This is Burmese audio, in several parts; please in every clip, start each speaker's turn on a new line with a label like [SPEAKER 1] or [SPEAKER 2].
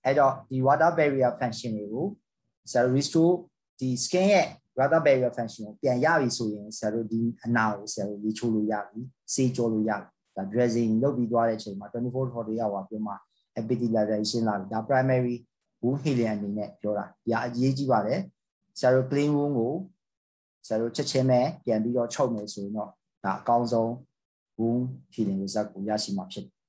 [SPEAKER 1] အဲ့တော့ဒီ water barrier function တွေကိုဆရာတို့ restore ဒီ skin ရဲ့ water barrier function ကိုပြန်ရပြီဆိုရင်ဆရာတို့ဒီအနာကိုဆရာတို့လေချိုးလို့ရပြီဆေးကြောလို့ရပြီဒါ dressing လုပ်ပြီးသွားတဲ့အချိန်မှာ24 hours အတွင်းမှာ epithelialization လာပြီဒါ primary wound healing အနေနဲ့ပြောတာဒါအရေးကြီးပါတယ်ဆရာတို့ clean wound ကိုဆရာတို့ချက်ချင်းပဲပြန်ပြီးတော့ချုပ်မယ်ဆိုရင်တော့ဒါအကောင်းဆုံး wound healing result ကိုရရှိမှာဖြစ်တယ်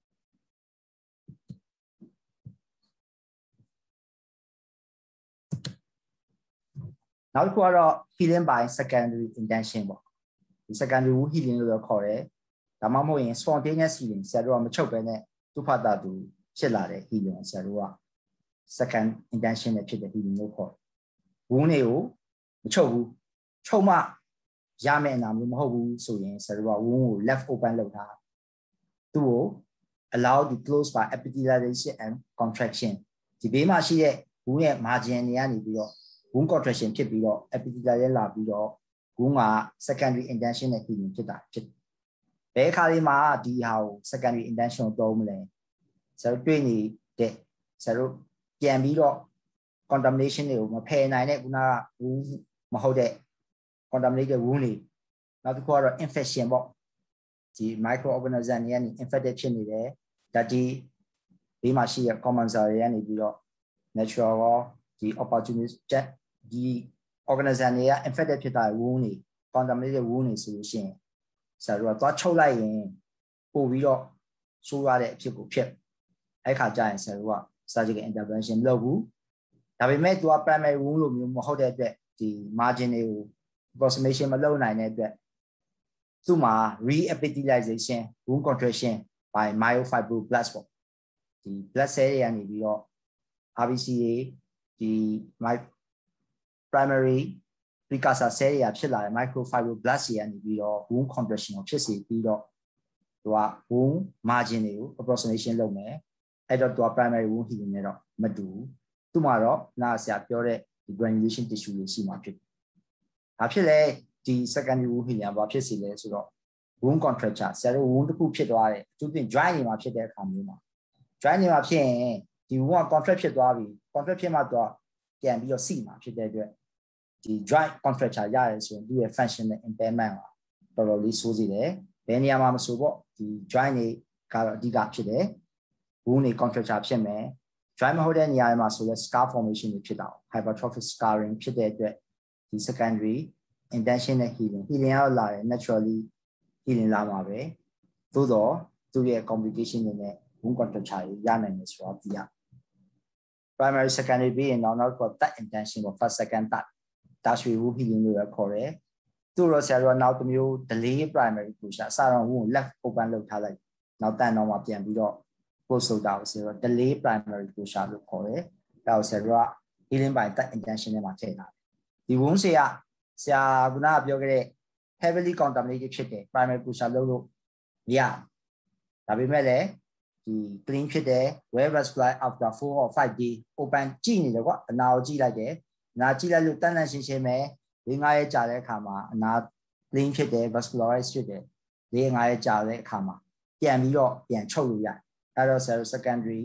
[SPEAKER 1] နောက်တစ်ခုကတော့ healing by secondary intention ပေါ့ဒီ secondary wound healing လို့ခေါ်တယ်ဒါမှမဟုတ်ရင် spontaneous healing ဆရာတို့ကမချုပ်ဘဲနဲ့သူ့ဖတ်တာသူဖြစ်လာတဲ့ healing ဆရာတို့က second intention နဲ့ဖြစ်တဲ့ healing လို့ခေါ်တယ် wound တွေကိုမချုပ်ဘူးချုပ်မှရမယ့်အနာမျိုးမဟုတ်ဘူးဆိုရင်ဆရာတို့က wound ကို left open လုပ်ထားသူ့ကို allow to close by epithelialization and contraction ဒီဘေးမှာရှိတဲ့ wound ရဲ့ margin တွေကနေပြီးတော့wound contraction ဖြစ်ပြီးတော့ epithelial လာပြီးတော့ wound က secondary intention နဲ့ healing ဖြစ်တာဖြစ်ဘယ်အခါလေးမှာဒီဟာကို secondary intention ကိုသုံးမလဲဆရာတို့တွေ့နေတဲ့ဆရာတို့ပြန်ပြီးတော့ contamination တွေကိုမဖယ်နိုင်တဲ့ခုနက wound မဟုတ်တဲ့ contaminated wound တွေနောက်တစ်ခုကတော့ infection ပေါ့ဒီ microorganism တွေကနေ infected ဖြစ်နေတယ်ဒါဒီဘေးမှာရှိတဲ့ commensal တွေကနေပြီးတော့ natural ရောဒီ opportunistic ဒီ organism တွေက infected ဖြစ်တာ wound တွေ contaminated wound တွေဆိုလို့ရှိရင်ဆရာတို့ကသွားချုပ်လိုက်ရင်ပို့ပြီးတော့ဆိုးရတဲ့အဖြစ်ကိုဖြစ်အဲ့ခါကျရင်ဆရာတို့က surgical intervention မလုပ်ဘူးဒါပေမဲ့သူက primary wound လိုမျိုးမဟုတ်တဲ့အတွက်ဒီ margin တွေကို approximation မလုပ်နိုင်တဲ့အတွက်သူ့မှာ re-epithelialization wound contraction by myofibroblasts ပေါ့ဒီ blood cell တွေကနေပြီးတော့ RBC တွေဒီ primary precursor cell တွေဖြစ်လာတဲ့ microfibroblasts တွေကနေပြီးတော့ wound contraction ကိုဖြစ်စေပြီးတော့သူက wound margin တွေကို approximation လုပ်မယ်အဲ့တော့သူက primary wound healing နဲ့တော့မတူဘူးသူ့မှာတော့နားဆရာပြောတဲ့ဒီ granulation tissue တွေရှိမှာဖြစ်တယ်ဒါဖြစ်လဲဒီ secondary wound healing ကဘာဖြစ်စီလဲဆိုတော့ wound contracture ဆရာတို့ wound တစ်ခုဖြစ်သွားတယ်အထူးသဖြင့် joint တွေမှာဖြစ်တဲ့အခါမျိုးမှာ joint တွေမှာဖြစ်ရင်ဒီ wound က contract ဖြစ်သွားပြီ contract ဖြစ်မှတော့ပြန်ပြီးတော့စီမှာဖြစ်တဲ့အတွက်ဒီ joint contracture ရတယ်ဆိုရင်သူ့ရဲ့ functional impairment ကတော်တော်လေးဆိုးစေတယ်ဘယ်နေရာမှာမဆိုပေါ့ဒီ joint တွေကတော့အဓိကဖြစ်တယ် wound တွေ contracture ဖြစ်မယ် joint မဟုတ်တဲ့နေရာတွေမှာဆိုလဲ scar formation တွေဖြစ်တာ hypertrophic scarring ဖြစ်တဲ့အတွက်ဒီ secondary intention နဲ့ healing ကတော့လာတယ် naturally healing လာမှာပဲသို့တော့သူ့ရဲ့ complication တွေနဲ့ wound contracture တွေရနိုင်တယ်ဆိုတော့ဒီက primary secondary ပြီးရင်တော့နောက်တော့ third intention ပေါ့ first second third tertiary wound healing လို့ခေါ်တယ်သူတော့ဆရာတို့ကနောက်တစ်မျိုး delay primary closure အစတော့ wound left open လုပ်ထားလိုက်နောက်တန်တော့မှပြန်ပြီးတော့ close လုပ်တာကိုဆရာတို့ delay primary closure လို့ခေါ်တယ်ဒါကိုဆရာတို့က healing by third intention နဲ့မှာထည့်ထားတယ်ဒီ wound ဆရာကနားပြောခဲ့တဲ့ heavily contaminated ဖြစ်တယ် primary closure လုပ်လို့မရဒါပေမဲ့လည်းဒီ clean ဖြစ်တယ် well vascular after 4 or 5 day open ကြည့်နေတယ်ကွာအနာကိုကြည့်လိုက်တယ်အနာကြည့်လိုက်လို့တန်းတန်းရှင်းရှင်းပဲ4-5ရက်ကြာတဲ့အခါမှာအနာ clean ဖြစ်တယ် vascularized ဖြစ်တယ်4-5ရက်ကြာတဲ့အခါမှာပြန်ပြီးတော့ပြန်ချုပ်လို့ရတယ်အဲ့တော့ secondary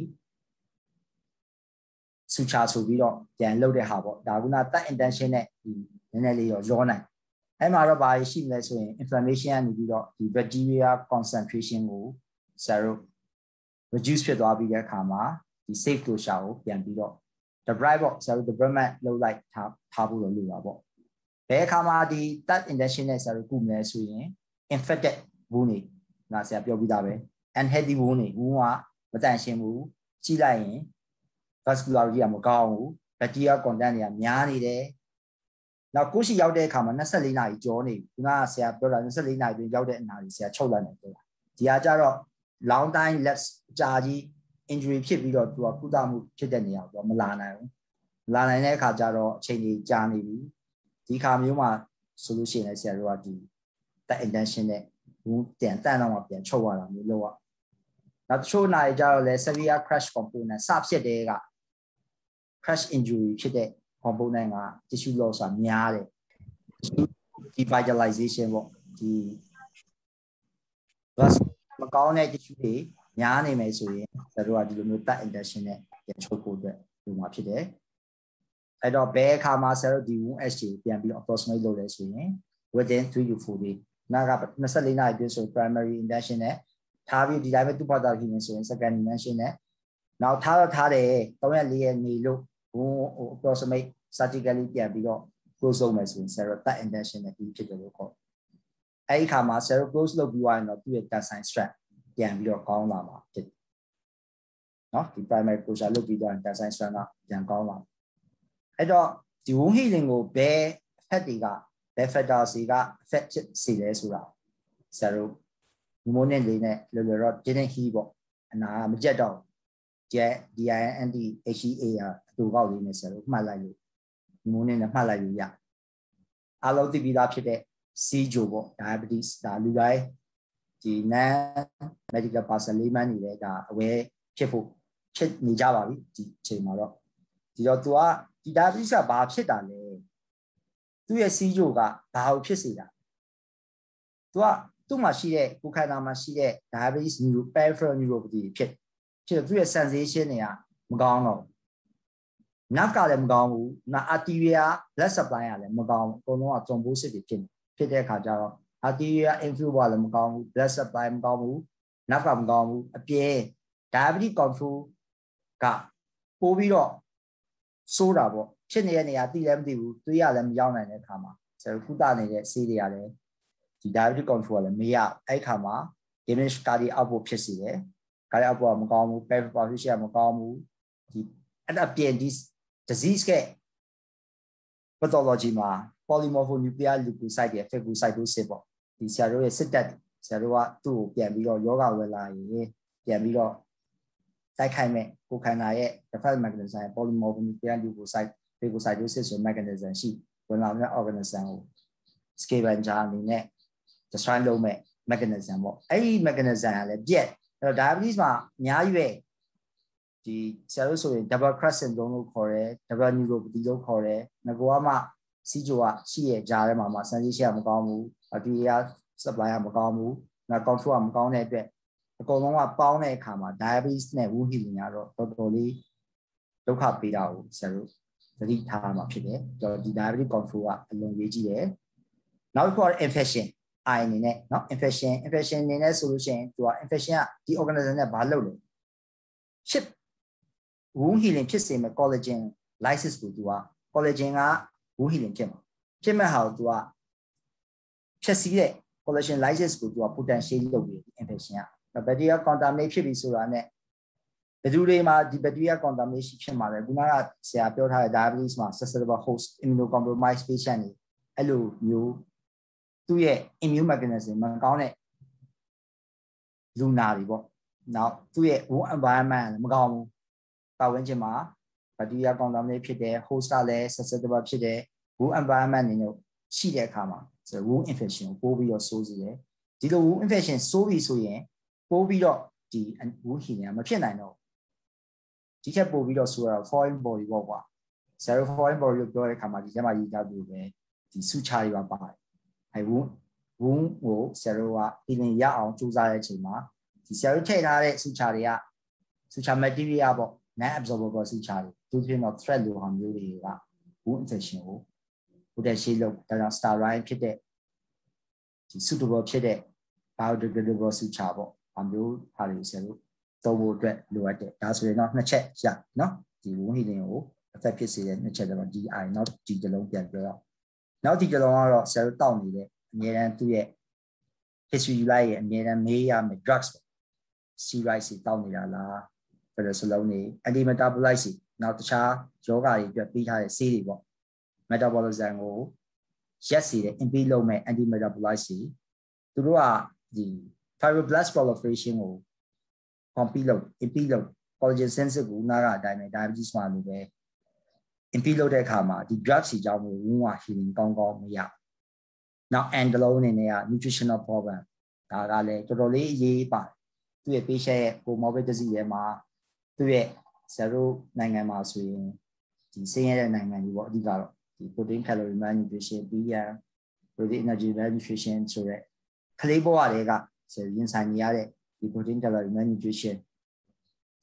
[SPEAKER 1] ဆူချာဆိုပြီးတော့ပြန်လုပ်တဲ့ဟာပေါ့ဒါက third intention နဲ့ဒီနည်းနည်းလေးရောနိုင်အဲ့မှာတော့ဘာရှိမလဲဆိုရင် inflammation ကနေပြီးတော့ဒီ bacteria concentration ကိုဆရာတို့ reduce ဖြစ်သွားပြီးတဲ့အခါမှာဒီ safe closure ကိုပြန်ပြီးတော့ debride ပေါ့ဆရာတို့ debriment လုပ်လိုက်ထားဖို့လိုတာပေါ့ဘယ်အခါမှာဒီ third intention နဲ့ဆရာတို့ကုမယ်ဆိုရင် infected wound တွေငါဆရာပြောပြီးသားပဲ unhealthy wound တွေ wound ကမတန်ရှင်းဘူးကြည့်လိုက်ရင် vascularity ကမကောင်းဘူး bacteria content တွေကများနေတယ်နောက်ကိုရှိရောက်တဲ့အခါမှာ24နာရီကျော်နေပြီခုနကဆရာပြောတာ24နာရီတွင်ရောက်တဲ့အနာတွေဆရာချုပ်လိုက်တယ်ပြောတာဒီဟာကြတော့ long time lapse ကြာကြီး injury ဖြစ်ပြီးတော့သူကကုသမှုဖြစ်တဲ့နေရာကိုမလာနိုင်ဘူးလာနိုင်တဲ့အခါကျတော့အချိန်ကြီးကြာနေပြီဒီခါမျိုးမှာဆိုလို့ရှိရင်လည်းဆရာတို့ကဒီ that intention နဲ့ဘူးပြန်တန်းတော့မှပြန်ချုပ်ရတာမျိုးလို့နောက်တချို့နိုင်ကြတော့လဲ severe crash component စဖြစ်တဲ့က crash injury ဖြစ်တဲ့ component က tissue loss ကများတယ် devitalization ပေါ့ဒီ gas မကောင်းတဲ့ tissue တွေများနေမယ်ဆိုရင်တို့ကဒီလိုမျိုး third intention နဲ့ပြန်ချုပ်ဖို့အတွက်ဒီမှာဖြစ်တယ်အဲ့တော့ဘယ်အခါမှာဆရာတို့ဒီ wound SJ ပြန်ပြီး approximate လုပ်လဲဆိုရင် within 3 to 4 days နာက24နာရီပြည့်ဆို primary intention နဲ့ထားပြီးဒီတိုင်းပဲသူ့ဘာသာဖြစ်နေဆိုရင် second intention နဲ့နောက်ထားတယ်3ရက်4ရက်နေလို့ wound approximate surgically ပြန်ပြီးတော့ close လုပ်မယ်ဆိုရင်ဆရာတို့ third intention နဲ့ပြီးဖြစ်တယ်လို့ခေါ်အဲ့ဒီခါမှာဆရာတို့ close လုပ်ပြီးသွားရင်တော့သူ့ရဲ့ tensile strength ပြန်ပြီးတော့ကောင်းလာမှာဖြစ်တယ်နော်ဒီ primary closure လုပ်ပြီးသွားရင် tensile strength ကပြန်ကောင်းလာအဲ့တော့ဒီ wound healing ကိုဘယ် effect တွေကဘယ် factors တွေက effect ဖြစ်စေလဲဆိုတာဆရာတို့ pneumonia လေးနဲ့လောလောတော့ didn't heal ပေါ့အနာမကြက်တော့ကျက် DIND HEA အတူကောက်လေးနဲ့ဆရာတို့မှတ်လိုက်လို့ pneumonia နဲ့မှတ်လိုက်လို့ရအားလုံးသိပြီးသားဖြစ်တဲ့ CJO ပေါ့ diabetes ဒါလူတိုင်းဒီ non medical person လေးမှန်းနေလဲဒါအဝဲဖြစ်ဖို့ဖြစ်နေကြပါပြီဒီအချိန်မှာတော့ဒီတော့ तू ကဒီ diabetes ကဘာဖြစ်တာလဲသူ့ရဲ့ CJO ကဘာကိုဖြစ်စေတာ तू ကသူ့မှာရှိတဲ့ကိုယ်ခန္ဓာမှာရှိတဲ့ diabetes peripheral neuropathy ဖြစ်သူ့ရဲ့ sensation တွေကမကောင်းတော့ nerve ကလည်းမကောင်းဘူး arterial blood supply ကလည်းမကောင်းဘူးအကုန်လုံးက thrombosis တွေဖြစ်တဲ့အခါကျတော့ arterial inflow ကလည်းမကောင်းဘူး blood supply မကောင်းဘူး nerve ကမကောင်းဘူးအပြင် diabetes control ကပိုးပြီးတော့စိုးတာပေါ့ဖြစ်နေတဲ့နေရာသိလည်းမသိဘူးတွေးရလည်းမရောက်နိုင်တဲ့အခါမှာဆရာတို့ကုသနေတဲ့ဆေးတွေကလည်းဒီ diabetes control ကလည်းမရအဲ့ခါမှာ diminished cardiac output ဖြစ်စေတယ် cardiac output ကမကောင်းဘူး peripheral perfusion ကမကောင်းဘူးဒီအဲ့အပြင်ဒီ disease က pathology မှာ polymorphonuclear leukocyte တွေ phagocytosis ပေါ့ဒီဆရာတို့ရဲ့စစ်တပ်ဆရာတို့ကသူ့ကိုပြန်ပြီးတော့ယောဂဝယ်လာရင်ပြန်ပြီးတော့တိုက်ခိုက်မဲ့ကိုယ်ခန္ဓာရဲ့ defense mechanism polymorphonuclear leukocyte phagocytosis ဆို mechanism ရှိဝင်လာတဲ့ organism ကို scavenger အနေနဲ့ destroy လုပ်မဲ့ mechanism ပေါ့အဲ့ဒီ mechanism ကလည်းပြက်အဲ့တော့ diabetes မှာအများကြီးပဲဒီဆရာတို့ဆိုရင် double crash syndrome လို့ခေါ်တယ် double neuropathy လို့ခေါ်တယ်ငကောမှ CJO ကရှိရဲ့ကြားထဲမှာ sensation ကမကောင်းဘူး arterial supply ကမကောင်းဘူးနောက် control ကမကောင်းတဲ့အတွက်အကုန်လုံးကပေါင်းတဲ့အခါမှာ diabetes နဲ့ wound healing ကတော့တော်တော်လေးဒုက္ခပေးတာကိုဆရာတို့သတိထားမှာဖြစ်တယ်ဒီ diabetes control ကအလွန်ရေးကြီးတယ်နောက်တစ်ခုက infection အနေနဲ့เนาะ infection အနေနဲ့ဆိုလို့ရှိရင်သူက infection ကဒီ organism နဲ့ဘာလုပ်လဲ chip wound healing ဖြစ်စေမဲ့ collagen lysis ကိုသူက collagen က wound healing ဖြစ်မဲ့ဟာကိုသူကဖြည့်ဆည်းတဲ့ collagen lysis ကိုသူက potential လုပ်ပြီး infection က bacteria contaminate ဖြစ်ပြီးဆိုတာနဲ့ဘယ်သူတွေမှာဒီ bacteria contamination ဖြစ်မှာလဲခုနကဆရာပြောထားတဲ့ diabetes မှာ susceptible host immunocompromised patient တွေအဲ့လိုမျိုးသူ့ရဲ့ immune mechanism မကောင်းတဲ့လူနာတွေပေါ့နောက်သူ့ရဲ့ wound environment မကောင်းဘူးပတ်ဝန်းကျင်မှာ bacteria contaminate ဖြစ်တယ် host ကလည်း susceptible ဖြစ်တယ် wound environment နေလို့ရှိတဲ့အခါမှာwound infection ကိုပိုးပြီးတော့ဆိုးစေတယ်ဒီလို wound infection ဆိုးပြီဆိုရင်ပိုးပြီးတော့ဒီ wound healing မဖြစ်နိုင်တော့ဒီချက်ပို့ပြီးတော့ဆိုတော့ foreign body ပေါ့ကွာ zero foreign body လို့ပြောတဲ့အခါမှာဒီထဲမှာရေးထားပြီးပဲဒီစုချတွေပါပါတယ်အဲ wound ကို zero က healing ရအောင်ကြိုးစားတဲ့အချိန်မှာဒီ zero ထည့်ထားတဲ့စုချတွေကစုချ material ပေါ့ non absorbable စုချတွေသူဖြစ်တော့ thread လိုဟာမျိုးတွေက wound infection ကို potential လို့ဒါကြောင့် sterile ဖြစ်တဲ့ဒီ suitable ဖြစ်တဲ့ biodegradable စုချပေါ့အမျိုးဟာတွေ zeroသုံးဖို့အတွက်လိုအပ်တယ်ဒါဆိုရင်တော့နှစ်ချက်ရနော်ဒီ wound healing ကို effect ဖြစ်စေတဲ့နှစ်ချက်တော့ DI နောက်ဒီတလုံးပြန်ပြောတော့နောက်ဒီတလုံးကတော့ဆရာတို့တောက်နေတဲ့အများအားသူ့ရဲ့ history ယူလိုက်ရဲ့အများအားမေးရမယ် drugs ပေါ့ steroids တွေတောက်နေတာလားဘယ်လိုစလုံးနေ anti metabolites တွေနောက်တခြားယောဂတွေအတွက်ပြီးထားတဲ့ဆေးတွေပေါ့ metabolism ကိုရက်စီတဲ့ impede လုပ်မဲ့ anti metabolites တွေသူတို့ကဒီ fibroblast proliferation ကိုimpede လုပ် collagen synthesis ကိုနားကအတိုင်းပဲ diabetes မှာလို့ပဲ impede လုပ်တဲ့အခါမှာဒီ drugs တွေကြောင့်မို့ wound healing ကောင်းမရနောက် and တလုံးအနေနဲ့က nutritional problem ဒါကလည်းတော်တော်လေးအရေးပါတယ်သူ့ရဲ့ patient ရဲ့ comorbid disease တွေမှာသူ့ရဲ့ zero နိုင်ငံမှာဆိုရင်ဒီဆင်းရဲတဲ့နိုင်ငံတွေပေါ့အဓိကတော့ဒီ protein calorie malnutrition BM protein energy malnutrition ဆိုတဲ့ကလေးဘဝတွေကရင်ဆိုင်နေရတဲ့ဒီ protein calorie malnutrition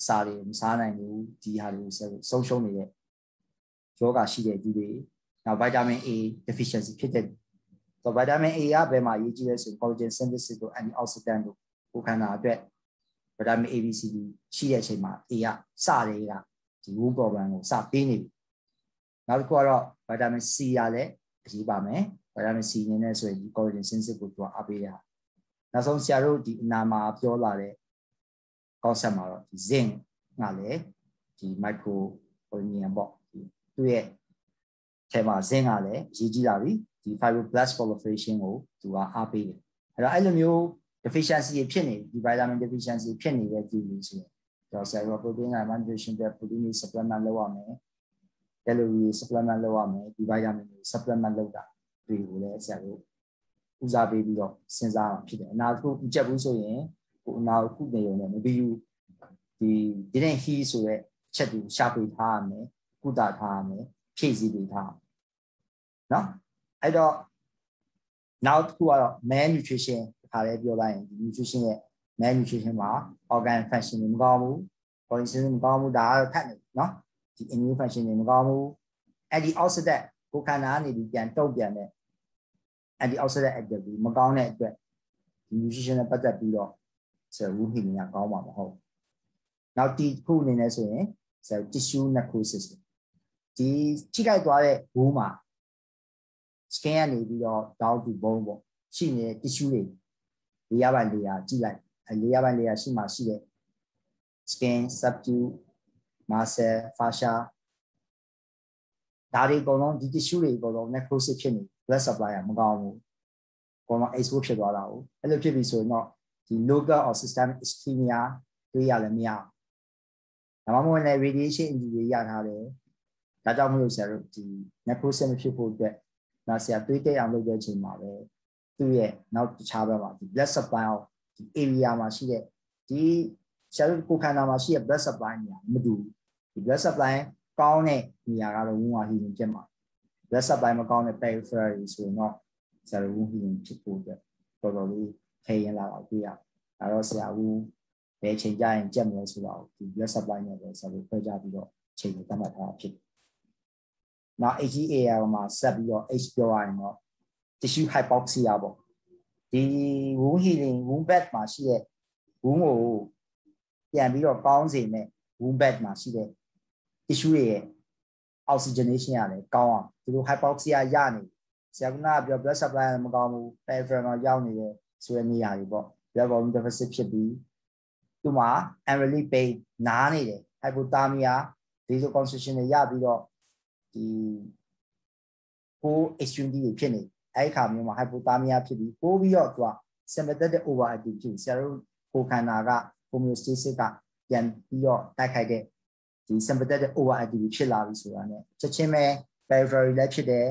[SPEAKER 1] စာတွေမစားနိုင်ဘူးဒီဟာတွေကိုဆုံးရှုံးနေတဲ့ယောဂရှိတဲ့သူတွေနောက် vitamin A deficiency ဖြစ်တဲ့ဆို vitamin A ကဘယ်မှာရေးကြည့်လဲဆို collagen synthesis တို့ antioxidant တို့ကိုခန္ဓာအတွက် vitamin A B C D ရှိတဲ့အချိန်မှာ A ကစတွေကဒီ wound problem ကိုစပေးနေပြီနောက်တစ်ခုကတော့ vitamin C ရလည်းအရေးပါမယ် vitamin C အနေနဲ့ဆိုရင်ဒီ collagen synthesis ကိုသူကအားပေးတာနောက်ဆုံးဆရာတို့ဒီအနာမှာပြောလာတဲ့ concept မှာတော့ဒီ zinc ကလည်းဒီ micro nutrient ပေါ့သူ့ရဲ့ထဲမှာ zinc ကလည်းအရေးကြီးလာပြီဒီ fibroblast proliferation ကိုသူကအားပေးတယ်အဲ့လိုမျိုး deficiency ဖြစ်နေဒီ vitamin deficiency ဖြစ်နေတဲ့သူတွေဆိုတော့ဆရာတို့ protein နဲ့ nutrition တွေ protein supplement လုပ်ရမယ် calorie supplement လုပ်ရမယ်ဒီ vitamin တွေ supplement လုပ်တာတွေကိုလည်းဆရာတို့ဦးစားပေးပြီးတော့စဉ်းစားအောင်ဖြစ်တယ်အနာတစ်ခုမချက်ဘူးဆိုရင်ကိုအနာခုနေရုံနဲ့မပြီးဘူးဒီ didn't heal ဆိုတဲ့အချက်တွေရှာဖွေထားရမယ်ကုသထားရမယ်ဖြည့်ဆည်းပေးထားနော်အဲ့တော့နောက်တစ်ခုကတော့ malnutrition ခါလေးပြောလိုက်ရင်ဒီ nutrition ရဲ့ malnutrition မှာ organ function တွေမကောင်းဘူး collagen မကောင်းဘူးဒါကတော့ထပ်နေနော်ဒီ immune function တွေမကောင်းဘူး antioxidant ကိုခန္ဓာကနေပြီးပြန်တုံ့ပြန်တဲ့ antioxidant activity မကောင်းတဲ့အတွက်ဒီ nutrition နဲ့ပတ်သက်ပြီးတော့ဆရာဦးဟိနေကကောင်းမှာမဟုတ်နောက်ဒီခုအနေနဲ့ဆိုရင်ဆရာ tissue necrosis ဒီထိခိုက်သွားတဲ့ဘိုးမှာ skin ကနေပြီးတော့ down to bone ပေါ့ရှိနေတဲ့ tissue တွေlayer by layer ကြည့်လိုက်layer by layer ရှိမှရှိတဲ့ skin subtute muscle fascia ဒါတွေအကုန်လုံးဒီ tissue တွေအကုန်လုံး necrosis ဖြစ်နေ blood supply ကမကောင်းဘူးအကုန်လုံး expose ဖြစ်သွားတာကိုအဲ့လိုဖြစ်ပြီဆိုရင်တော့ဒီ local or systemic ischemia တွေးရလည်းမရဒါမှမဟုတ်လည်း radiation injury ရထားတယ်ဒါကြောင့်မလို့ဆရာတို့ဒီ necrosis မဖြစ်ဖို့အတွက်နောက်ဆရာတွေးတဲ့အောင်လုပ်တဲ့အချိန်မှာပဲသူ့ရဲ့နောက်တခြားဘက်မှာဒီ blood supply ဒီ area မှာရှိတဲ့ဒီဆရာတို့ကိုယ်ခန္ဓာမှာရှိတဲ့ blood supply နေရာမတူဘူးဒီ blood supply ကောင်းတဲ့နေရာကတော့ wound healing ဖြစ်မှာ blood supply မကောင်းတဲ့ periphery ဆိုရင်တော့ဆရာတို့ wound healing ဖြစ်ဖို့အတွက်တော်တော်လေးထိရင်လာတော့တွေ့ရဒါတော့ဆရာဦးဘယ်ချိန်ကြရင်ကြက်မလဲဆိုတော့ဒီ blood supply နဲ့ပဲဆရာတို့ဖွဲ့ကြပြီးတော့ချိန်ကိုသတ်မှတ်ထားတာဖြစ်တယ်နောက် HEA မှာဆက်ပြီးတော့ H ပြောရရင်တော့ tissue hypoxia ပေါ့ဒီ wound healing wound bed မှာရှိတဲ့ wound ကိုပြန်ပြီးတော့ကောင်းစေမဲ့ wound bed မှာရှိတဲ့ tissue ရဲ့ oxygenation ရတယ်ကောင်းအောင်ဒီလို hypoxia ရနေဆရာကပြော blood supply မကောင်းဘူး peripheral မှာရောက်နေတဲ့ဆိုတဲ့နေရာတွေပေါ့ blood volume deficit ဖြစ်ပြီးသူမှာ unrelieved pain နားနေတယ် hypothermia vasoconstriction တွေရပြီးတော့ဒီကို extremity တွေဖြစ်နေအဲ့ခါမျိုးမှာ hypothermia ဖြစ်ပြီးပိုးပြီးတော့သူက sympathetic overactive ဖြစ်ဆရာတို့ကိုခန္ဓာက homeostasis ကပြန်ပြီးတော့တိုက်ခိုက်တဲ့ဒီ sympathetic overactive ဖြစ်လာပြီဆိုတာ ਨੇ ချက်ချင်းပဲ periphery လည်းဖြစ်တယ်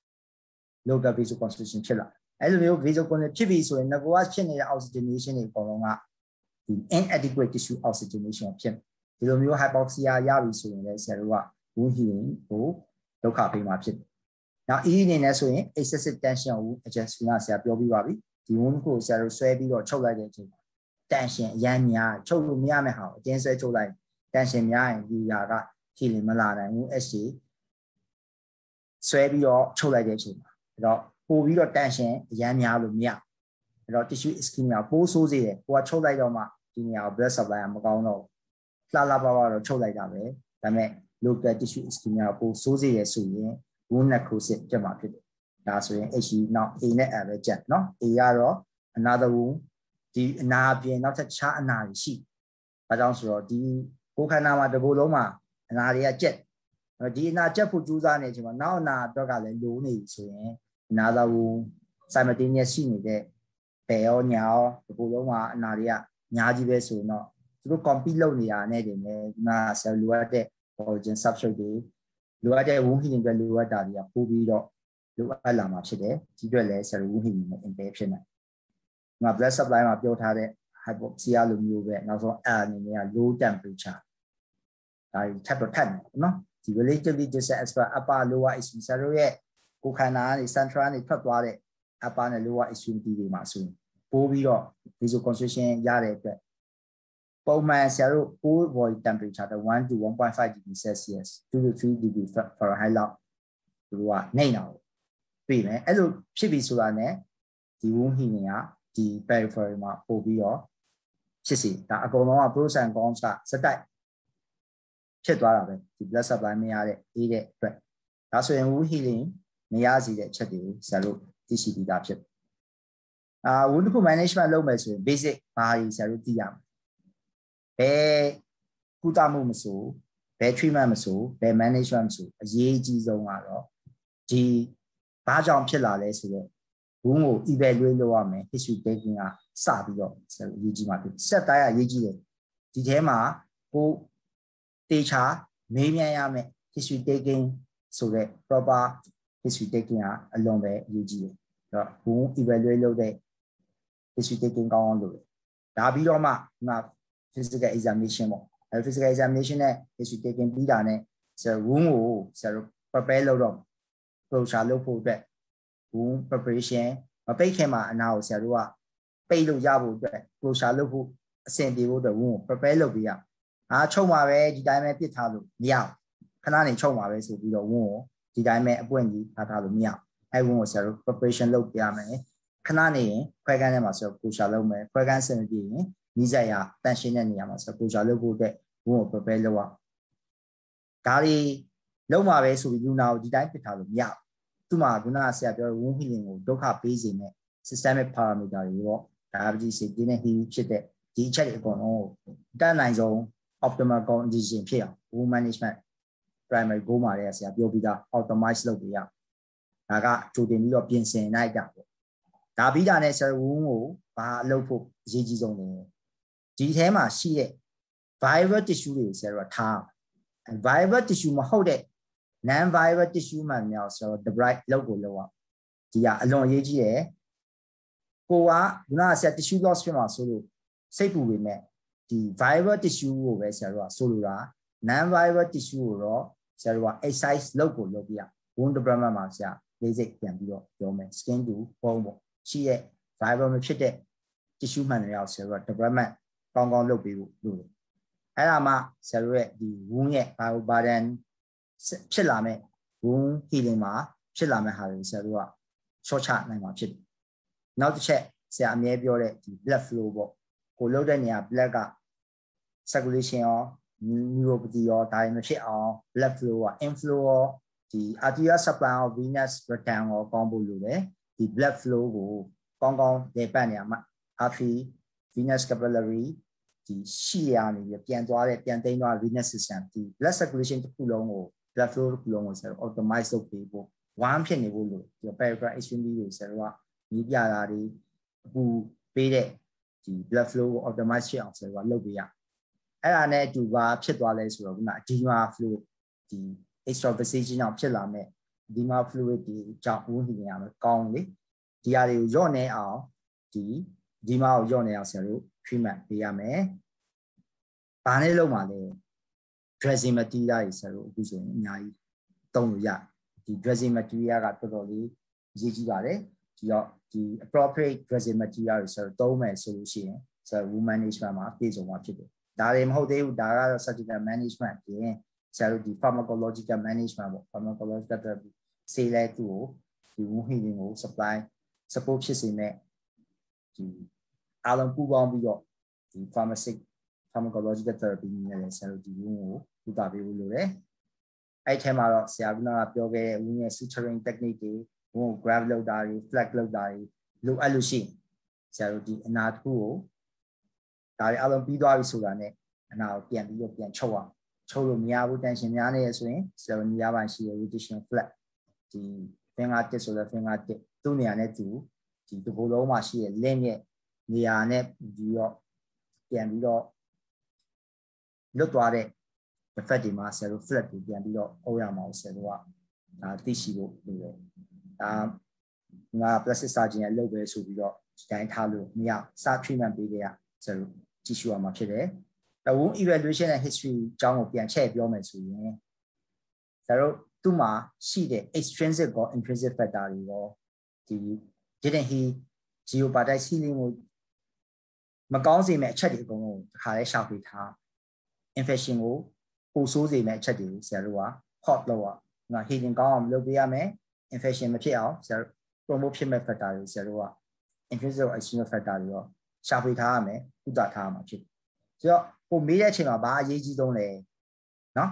[SPEAKER 1] local vasoconstriction ဖြစ်လာအဲ့လိုမျိုး vasoconstriction ဖြစ်ပြီဆိုရင်ငကောကဖြစ်နေတဲ့ oxygenation တွေအကုန်လုံးကဒီ inadequate tissue oxygenation ဖြစ်ဒီလိုမျိုး hypoxia ရပြီဆိုရင်လည်းဆရာတို့က wound healing ကိုဒုက္ခပေးမှာဖြစ်တယ်။နောက် E အနေနဲ့ဆိုရင် excessive tension ကို adjustment ဆရာပြောပြီးပါပြီ။ဒီ wound ကိုဆရာတို့ဆွဲပြီးတော့ချုပ်လိုက်တဲ့အချိန်မှာ tension အရမ်းများချုပ်လို့မရမယ့်ဟာကိုအတင်းဆွဲချုပ်လိုက် tension များရင်ဒီဟာက healing မလာနိုင်ဘူး SC ဆွဲပြီးတော့ချုပ်လိုက်တဲ့အချိန်မှာအဲ့တော့ပို့ပြီးတော့ tension အရမ်းများလို့မရအဲ့တော့ tissue ischemia ပိုးဆိုးစေတယ်ကိုကချုပ်လိုက်တော့မှဒီနေရာကို blood supply မကောင်းတော့လှလှပပတော့ချုပ်လိုက်တာပဲဒါပေမဲ့ local tissue ischemia ပိုဆိုးစေရဆိုရင် wound necrosis ဖြစ်မှာဖြစ်တယ်ဒါဆိုရင် H နောက် A နဲ့ L ပဲကြက်เนาะ A ကတော့ another wound ဒီအနာအပြင်နောက်ထပ်ခြားအနာတွေရှိဒါကြောင့်ဆိုတော့ဒီကိုယ်ခန္ဓာမှာတစ်ခုလုံးမှာအနာတွေကကြက်ဒီအနာကြက်ဖို့ကြိုးစားနေတဲ့အချိန်မှာနောက်အနာအတွက်ကလည်းလိုနေပြီဆိုရင် another wound simultaneous ရှိနေတဲ့ဘယ်ရောညာရောတစ်ခုလုံးမှာအနာတွေကများကြီးပဲဆိုရင်တော့သူတို့ compete လုပ်နေတာနဲ့တင်ပဲဒီမှာ cell လိုအပ်တဲ့ collagen substrate တွေလိုအပ်တဲ့ wound healing တွေလိုအပ်တာတွေကပို့ပြီးတော့လိုအပ်လာမှာဖြစ်တယ်ဒီအတွက်လည်း cell wound healing နဲ့ impair ဖြစ်နေဒီမှာ blood supply မှာပြောထားတဲ့ hypoxia လိုမျိုးပဲနောက်ဆုံး L အနေနဲ့က low temperature ဒါထပ်တော့ထပ်နေเนาะဒီ relatively distant expert upper lower extremity ဆရာတို့ရဲ့ကိုယ်ခန္ဓာကနေ central ကနေထွက်သွားတဲ့ upper နဲ့ lower extremity တွေမှာဆိုရင်ပို့ပြီးတော့ vasoconstriction ရတဲ့အတွက်ပုံမှန်ဆရာတို့ core body temperature 1 to 1.5 degree Celsius 2 to 3 degree Fahrenheit လောက်သူတို့ကနေအောင်တွေ့မယ်အဲ့လိုဖြစ်ပြီဆိုတာနဲ့ဒီ wound healing ကဒီ periphery မှာပို့ပြီးတော့ဖြစ်စီဒါအကုန်လုံးက pros and cons ကစက်တိုက်ဖြစ်သွားတာပဲဒီ blood supply မရတဲ့အေးတဲ့အတွက်ဒါဆိုရင် wound healing မရစီတဲ့အချက်တွေကိုဆရာတို့သိရှိပြီးသားဖြစ်wound တစ်ခု management လုပ်မယ်ဆိုရင် basic ဘာကြီးဆရာတို့သိရမယ်ဘယ်ကုသမှုမဆိုဘယ် treatment မဆိုဘယ် management မဆိုအရေးကြီးဆုံးကတော့ဒီဘာကြောင့်ဖြစ်လာလဲဆိုတော့ wound ကို evaluate လုပ်ရမယ် history taking ကစပြီးတော့ဆရာတို့အရေးကြီးမှာဖြစ်ဆက်တိုင်းအရေးကြီးတယ်ဒီထဲမှာကိုတေချာမေးမြန်းရမယ် history taking ဆိုတဲ့ proper history taking ကအလွန်ပဲအရေးကြီးတယ်အဲ့တော့ wound evaluate လုပ်တဲ့ history taking ကောင်းအောင်လုပ်တယ်ဒါပြီးတော့မှphysical examination ပေါ့အဲ physical examination နဲ့ history taking ပြီးတာနဲ့ဆရာ wound ကိုဆရာတို့ prepare လုပ်တော့ closure လုပ်ဖို့အတွက် wound preparation မပိတ်ခင်မှာအနာကိုဆရာတို့ကပိတ်လို့ရဖို့အတွက် closure လုပ်ဖို့အဆင်ပြေဖို့အတွက် wound ကို prepare လုပ်ပေးရချုပ်မှာပဲဒီတိုင်းပဲပစ်ထားလို့မရဘူးခဏနေချုပ်မှာပဲဆိုပြီးတော့ wound ကိုဒီတိုင်းပဲအပွင့်ကြီးထားလို့မရဘူးအဲ wound ကိုဆရာတို့ preparation လုပ်ပြရမယ်ခဏနေရင်ခွဲခန်းထဲမှာဆရာတို့ closure လုပ်မယ်ခွဲခန်းဆင်ပြေရင်နီးစပ်ရာတန်ရှင်းတဲ့နေရာမှာဆို closure လုပ်ဖို့အတွက် wound ကို prepare လုပ်ရဒါတွေလုံးမှာပဲဆိုပြီးလူနာကိုဒီတိုင်းပစ်ထားလို့မရဘူးသူ့မှာခုနကဆရာပြော wound healing ကိုဒုက္ခပေးစေမဲ့ systemic parameter တွေပေါ့ diabetes တွေနဲ့ heat ဖြစ်တဲ့ဒီအချက်တွေအကုန်လုံးကိုတတ်နိုင်ဆုံး optimal condition ဖြစ်အောင် wound management primary goal မှာလည်းဆရာပြောပြီးသား optimize လုပ်ပေးရဒါကကြိုတင်ပြီးတော့ပြင်ဆင်လိုက်တာပေါ့ဒါပြီးတာနဲ့ဆရာ wound ကိုဘာလုပ်ဖို့အရေးကြီးဆုံးလဲဒီထဲမှာရှိတဲ့ viable tissue တွေကိုဆရာတို့ထား viable tissue မဟုတ်တဲ့ non viable tissue မှန်များဆိုတော့ debride လောက်ကိုလောက်အောင်ဒီကအလွန်အရေးကြီးတယ်ကိုကခုနကဆရာ tissue loss ဖြစ်မှာဆိုလို့စိတ်ပူပေမဲ့ဒီ viable tissue ကိုပဲဆရာတို့ကဆိုလိုတာ non viable tissue ကိုတော့ဆရာတို့က exercise လောက်ကိုလောက်ပြရ wound development မှာဆရာ basic ပြန်ပြီးတော့ပြောမယ် skin to bone ပေါ့ရှိရဲ့ viable မဖြစ်တဲ့ tissue မှန်များဆရာတို့က development ကောင်းကောင်းလုပ်ပေးဖို့လိုတယ်အဲ့ဒါမှဆရာတို့ရဲ့ဒီ wound ရဲ့ bioburden ဖြစ်လာမဲ့ wound healing မှာဖြစ်လာမဲ့ဟာတွေဆရာတို့က short ချနိုင်မှာဖြစ်တယ်နောက်တစ်ချက်ဆရာအမြဲပြောတဲ့ဒီ blood flow ပေါ့ကိုလှုပ်တဲ့နေရာ blood က circulation ရော neuropathy ရောဒါတွေမဖြစ်အောင် blood flow က inflow ရောဒီ arterial supply ရော venous return ရောကောင်းဖို့လိုတယ်ဒီ blood flow ကိုကောင်းကောင်းလည်ပတ်နေရမှာ artery venous capillary ဒီရှိရနေပြီးပြန်သွားတဲ့ပြန်သိမ်းသွား venous system ဒီ blood circulation တစ်ခုလုံးကို blood flow တစ်ခုလုံးကိုဆရာတို့ optimize လုပ်ပေးဖို့ one ဖြစ်နေဖို့လိုဒီ peripheral extremity တွေဆရာတို့ကနီးပြတာတွေအပူပေးတဲ့ဒီ blood flow ကို optimize ဖြစ်အောင်ဆရာတို့ကလုပ်ပေးရအဲ့ဒါနဲ့အတူပါဖြစ်သွားလဲဆိုတော့ခုန edema fluid ဒီ extravasation ကြောင့်ဖြစ်လာမဲ့ edema fluid ဒီကြောင့် wound healing ရမယ်ကောင်းလေဒီဟာတွေကိုညော့နေအောင်ဒီ edema ကိုညော့နေအောင်ဆရာတို့ treatment ပေးရမယ်။ဘာနဲ့လုပ်မှာလဲ dressing material တွေဆရာတို့အခုဆိုရင်အများကြီးသုံးလို့ရတယ်။ဒီ dressing material ကတော်တော်လေးအရေးကြီးပါတယ်။ဒီတော့ဒီ appropriate dressing material တွေဆရာတို့သုံးမယ်ဆိုလို့ရှိရင်ဆရာ wound management မှာပြည့်စုံမှာဖြစ်တယ်။ဒါတွေမဟုတ်သေးဘူးဒါကတော့ surgical management ပြင်ဆရာတို့ဒီ pharmacological management ပေါ့ pharmacological therapy ဆေးလဲသူ့ကိုဒီ wound healing ကို supply support ဖြစ်စေမဲ့ဒီအားလုံးပူးပေါင်းပြီးတော့ဒီ pharmacological therapy နဲ့လည်းဆရာတို့ဒီ wound ကိုကုသပေးဖို့လိုတယ်အဲ့ထဲမှာတော့ဆရာကပြောခဲ့တဲ့ wound ရဲ့ suturing technique တွေ wound ကို grab လုပ်တာတွေ flex လုပ်တာတွေလိုအပ်လို့ရှိရင်ဆရာတို့ဒီအနာတစ်ခုကိုဒါတွေအားလုံးပြီးသွားပြီဆိုတာနဲ့အနာကိုပြန်ပြီးတော့ပြန်ချုပ်အောင်ချုပ်လို့မရဘူး tension များနေရဆိုရင်ဆရာတို့နေရာပိုင်းရှိရ rotation flex ဒီ finger tip ဆိုတဲ့ finger tip သူ့နေရာနဲ့သူဒီတစ်ခုလုံးမှာရှိတဲ့ link ရဲ့နေရာနဲ့ပြီးတော့ပြန်ပြီးတော့လွတ်သွားတဲ့ effect တွေမှာဆရာတို့ flat တွေပြန်ပြီးတော့အုပ်ရမှာဆရာတို့ကဒါသိရှိဖို့လိုတယ်ဒါငါ plastic surgeon ရဲ့လုပ်ပဲဆိုပြီးတော့ဒီတိုင်းထားလို့မရစ treatment ပေးကြရဆရာတို့ကြည့်ရှုရမှာဖြစ်တယ်ဒါ wound evaluation နဲ့ history အကြောင်းကိုပြန်ချဲ့ပြောမယ်ဆိုရင်ဆရာတို့သူ့မှာရှိတဲ့ extrinsic ကော intrinsic factor တွေရောဒီ didn't he geopathic healing ကို mà có gì mẹ chất thì cũng khá là sao bị thà infection của số gì mẹ chất thì sẽ rồi hot lâu à mà khi những con lâu bây giờ mẹ infection màဖြစ်အောင်sẽ promoteဖြစ်မဲ့ factor တွေsẽ rồi infection external factor တွေရောရှာဖွေထားရမယ်ဥဒထားမှာဖြစ်ဆိုတော့ကိုမေးတဲ့အချိန်မှာဘာအရေးကြီးဆုံးလဲနော်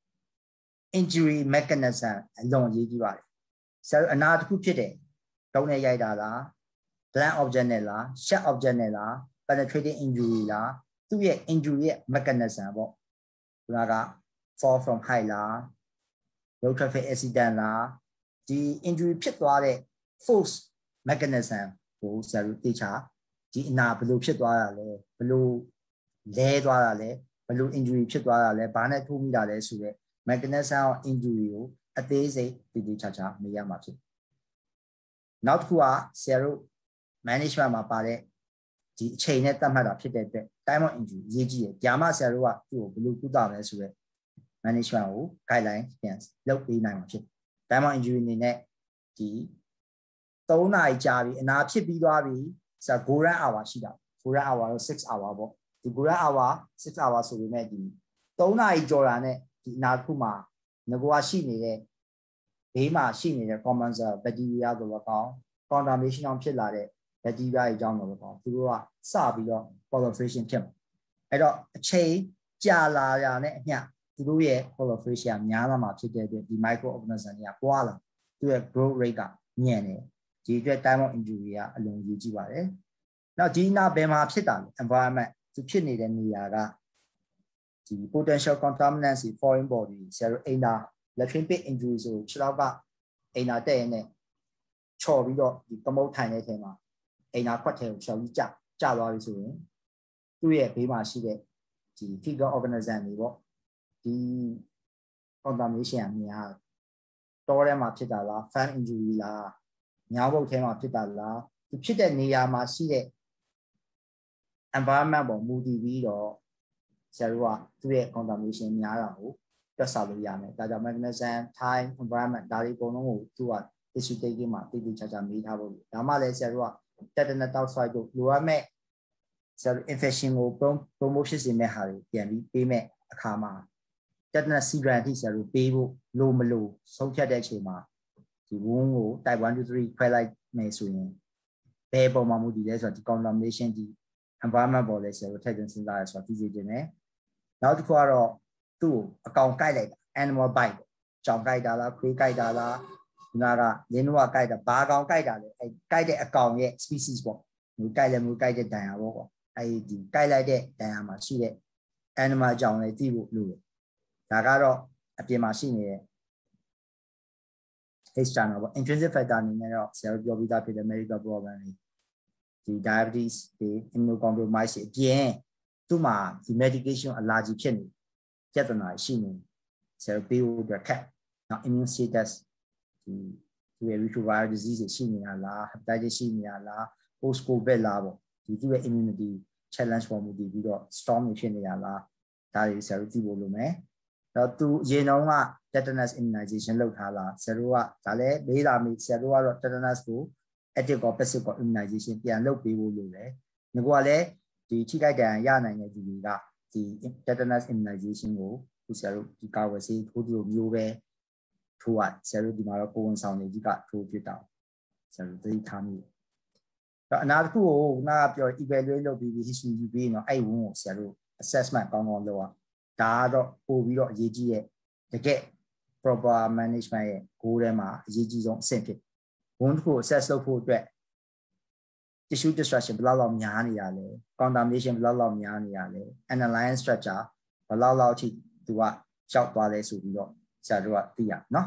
[SPEAKER 1] injury mechanism အလုံးအရေးကြီးပါတယ်ဆရာအနာတစ်ခုဖြစ်တယ်တုံးနဲ့ရိုက်တာလား blunt object နဲ့လား sharp object နဲ့လား penetrating injury လားသူ့ရဲ့ injury ရဲ့ mechanism ပေါ့ခုနက fall from height လား road traffic accident လားဒီ injury ဖြစ်သွားတဲ့ force mechanism ကိုဆရာတို့သိချာဒီအနာဘယ်လိုဖြစ်သွားတာလဲဘယ်လိုလဲသွားတာလဲဘယ်လို injury ဖြစ်သွားတာလဲဘာနဲ့ထိုးမိတာလဲဆိုတဲ့ mechanism of injury ကိုအသေးစိတ်တည်တည်ချာချာမေးရမှာဖြစ်နောက်တစ်ခုကဆရာတို့ management မှာပါတဲ့ဒီအချိန်နဲ့တတ်မှတ်တာဖြစ်တဲ့အတွက် time of injury ရေးကြည့်တယ်ကြာမှဆရာတို့ကသူ့ကိုဘယ်လိုကုသမလဲဆိုတဲ့ management ကို guideline ပြန်လုပ်ပေးနိုင်မှာဖြစ် time of injury အနေနဲ့ဒီ3နာရီကြာပြီအနာဖြစ်ပြီးသွားပြီဆရာ golden hour ရှိတာ golden hour တော့6 hour ပေါ့ဒီ golden hour 6 hour ဆိုပေမဲ့ဒီ3နာရီကျော်တာနဲ့ဒီအနာတစ်ခုမှာငကွာရှိနေတဲ့ဘေးမှာရှိနေတဲ့ common bacteria တို့ကော contamination ဖြစ်လာတဲ့ bacteria တွေကြောင့်တော့ကောသူတို့ကစပြီးတော့ proliferation ဖြစ်မှာအဲ့တော့အချိန်ကြာလာရတဲ့အမျှသူတို့ရဲ့ proliferation များလာမှာဖြစ်တဲ့အတွက်ဒီ microorganism တွေကပွားလာသူရဲ့ growth rate ကညံ့တယ်ဒီအတွက် time of injury ကအလွန်ကြီးကြည့်ပါတယ်နောက်ဒီနာဘယ်မှာဖြစ်တာလဲ environment သူဖြစ်နေတဲ့နေရာကဒီ potential contaminants foreign body ဆရာတို့အိမ်သာ latrine pit injury ဆိုခြေထောက်ကအိမ်သာတက်ရင်းနဲ့ချော်ပြီးတော့ဒီကမုတ်ထိုင်တဲ့အချိန်မှာအိမ်သာခွက်ထဲကိုချော်ပြီးကျသွားပြီဆိုရင်သူ့ရဲ့ဘေးမှာရှိတဲ့ဒီ fecal organism တွေပေါ့ဒီ contamination ကများတော့ထဲမှာဖြစ်တာလား fan injury လားညောင်းဘုတ်ထဲမှာဖြစ်တာလားဒီဖြစ်တဲ့နေရာမှာရှိတဲ့ environment ပေါ်မူတည်ပြီးတော့ဆရာတို့ကသူ့ရဲ့ contamination များတာကိုတွက်ဆလို့ရမယ်ဒါကြောင့် mechanism time environment ဒါတွေအကုန်လုံးကိုသူက issue taking မှာတည်တည်ချာချာမေးထားဖို့ဒါမှလည်းဆရာတို့က tetanus toxoid တို့လိုအပ်မဲ့ဆရာတို့ infection ကို promotion စီမဲ့ဟာတွေပြန်ပြီးပေးမဲ့အခါမှာ tetanus serum အထိဆရာတို့ပေးဖို့လိုမလို့ဆုံးဖြတ်တဲ့အချိန်မှာဒီ wound ကို type 1 to 3ခွဲလိုက်မယ်ဆိုရင်ဘယ်ပုံမှန်မူတည်လဲဆိုတော့ဒီ contamination ဒီ environment ပေါ်လဲဆရာတို့ထည့်သွင်းစဉ်းစားရဆိုတော့သိစေချင်တယ်နောက်တစ်ခုကတော့သူ့ကိုအကောင်ကိုက်လိုက်တာ animal bite ပေါ့ကြောင်ကိုက်တာလားခွေးကိုက်တာလားဒီနာကလင်းတော့ကိုက်တာဘာကောင်ကိုက်တာလဲအဲကိုက်တဲ့အကောင်ရဲ့ species ပေါ့ဒီကိုက်လည်းမကိုက်တဲ့ဒဏ်ရာပေါ့အဲဒီကိုက်လိုက်တဲ့ဒဏ်ရာမှာရှိတဲ့ animal ကြောင်လည်းသိဖို့လိုတယ်ဒါကတော့အပြင်မှာရှိနေတဲ့ external ပေါ့ intrinsic factor အနေနဲ့တော့ဆရာတို့ပြောပြီးသားဖြစ်တဲ့ medical problem တွေဒီ diabetes တွေ immunocompromise တွေအပြင်သူ့မှာဒီ medication allergy ဖြစ်နေပြဿနာရှိနေဆရာတို့ပေးဖို့အတွက်ခက်နောက် immune status ဒီသူရဲ့ retroviral disease တွေရှိနေတာလား hepatitis ရှိနေတာလား post covid လားပေါ့ဒီသူ့ရဲ့ immunity challenge ပေါ်မူတည်ပြီးတော့ storm ဖြစ်နေတာလားဒါတွေဆရာတို့သိဖို့လိုမယ်တော့သူအရင်တုန်းက tetanus immunization လုပ်ထားလားဆရာတို့ကဒါလည်းလေးလာမိဆရာတို့ကတော့ tetanus ကို active ကို passive ကို immunization ပြန်လုပ်ပေးဖို့လိုတယ်ငါကလည်းဒီထိခိုက်ဒဏ်ရာရနိုင်တဲ့သူတွေကဒီ tetanus immunization ကိုသူဆရာတို့ဒီကာဝယ်ဆေးထိုးသူမျိုးပဲထိုးရဆရာတို့ဒီမှာတော့ကိုဝန်ဆောင်တွေကြီးကထိုးပြတာဆရာတို့သတိထားမိတော့အနာတစ်ခုကိုနားပြော evaluate လုပ်ပြီး history ယူပြီးတော့အဲ့ဝန်းကိုဆရာတို့ assessment ကောင်းကောင်းလုပ်ရဒါကတော့ပို့ပြီးတော့အရေးကြီးရဲ့တကယ် proper management ရဲ့ goal ထဲမှာအရေးကြီးဆုံးအဆင့်ဖြစ်ဝန်းတစ်ခု assess လုပ်ဖို့အတွက် tissue destruction ဘယ်လောက်များနေရလဲ contamination ဘယ်လောက်များနေရလဲ analysis structure ဘယ်လောက်အထိသူကရောက်သွားလဲဆိုပြီးတော့ဆရာတို့ကသိရနော်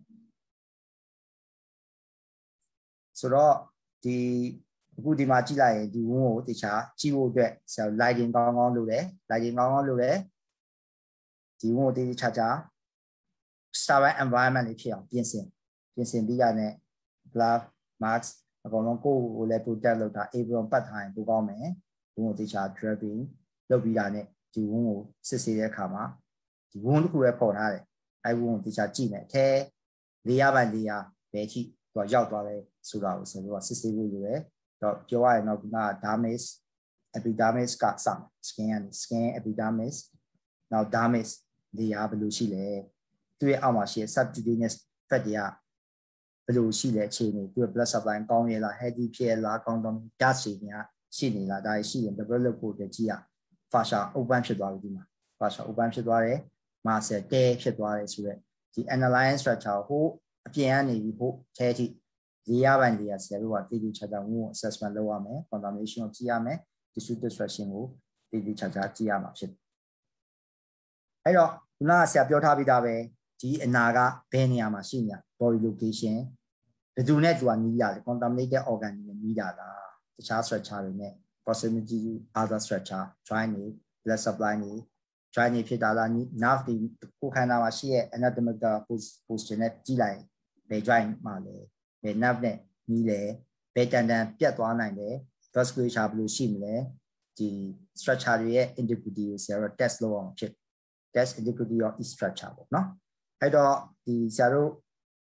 [SPEAKER 1] ဆိုတော့ဒီအခုဒီမှာကြည့်လိုက်ရင်ဒီဝန်းကိုတခြားကြည့်ဖို့အတွက်ဆရာ lighting ကောင်းကောင်းလုပ်တယ် lighting ကောင်းကောင်းလုပ်တယ်ဒီဝန်းကိုတခြား surround environment လေးဖြစ်အောင်ပြင်ဆင်ပြီးရတဲ့ glove mask အကုန်လုံးကိုယ်ကိုလည်း protect လုပ်တာ apron ပတ်ထားရင်ပိုကောင်းမယ်ဝန်းကိုတခြား draping လုပ်ပြီးတာနဲ့ဒီဝန်းကိုစစ်ဆေးတဲ့အခါမှာဒီဝန်းတစ်ခုပဲပေါ်ထားတယ်အဲဝန်းကိုတခြားကြည့်မယ်အထဲlayer by layer ဘယ်ထိသူရောက်သွားလဲဆိုတာကိုဆိုတော့စစ်ဆေးဖို့လိုတယ်တော့ပြောရရင်တော့ခုနက damage epidermis ကစမယ် skin epidermis now dermis layer ဘယ်လိုရှိလဲသူ့ရဲ့အောက်မှာရှိတဲ့ subcutaneous fat တွေကဘယ်လိုရှိလဲအခြေအနေသူ့ရဲ့ blood supply ကောင်းရဲ့လား healthy ဖြစ်ရဲ့လားကောင်းတော့ gas တွေရှိနေလားဒါရှိရင် develop ဖို့ကြည့်ရ fascia open ဖြစ်သွားပြီဒီမှာ fascia open ဖြစ်သွားတယ် muscle tear ဖြစ်သွားတယ်ဆိုတော့ဒီ underlying structure ဟိုအပြင်ကနေပြီးဟိုထဲထိlayer by layer ဆရာတို့ကတည်တည်ချာချာဝင် assessment လုပ်ရမယ် contamination ကိုကြည့်ရမယ် tissue destruction ကိုတည်တည်ချာချာကြည့်ရမှာဖြစ်တယ်အဲ့တော့ခုနကဆရာပြောထားပြီးသားပဲဒီအနာကဘယ်နေရာမှာရှိနေ body location ဘယ်သူနဲ့သူကနီးရတယ် contaminated organ တွေနဲ့နီးတာလားတခြား structure တွေနဲ့ proximity to other structure joint တွေ blood supply တွေ joint တွေဖြစ်တာလား nerve တွေကိုခန္ဓာမှာရှိရဲ့ anatomical position နဲ့ကြည့်လိုက်ဘယ် joint မှာလဲဘယ် nerve နဲ့နီးလဲဘယ်တန်တန်ပြတ်သွားနိုင်လဲ vasculature ဘယ်လိုရှိမလဲဒီ structure တွေရဲ့ integrity ကိုဆရာတို့ test လုပ်အောင်ဖြစ် test integrity of each structure ပေါ့နော်အဲ့တော့ဒီဆရာတို့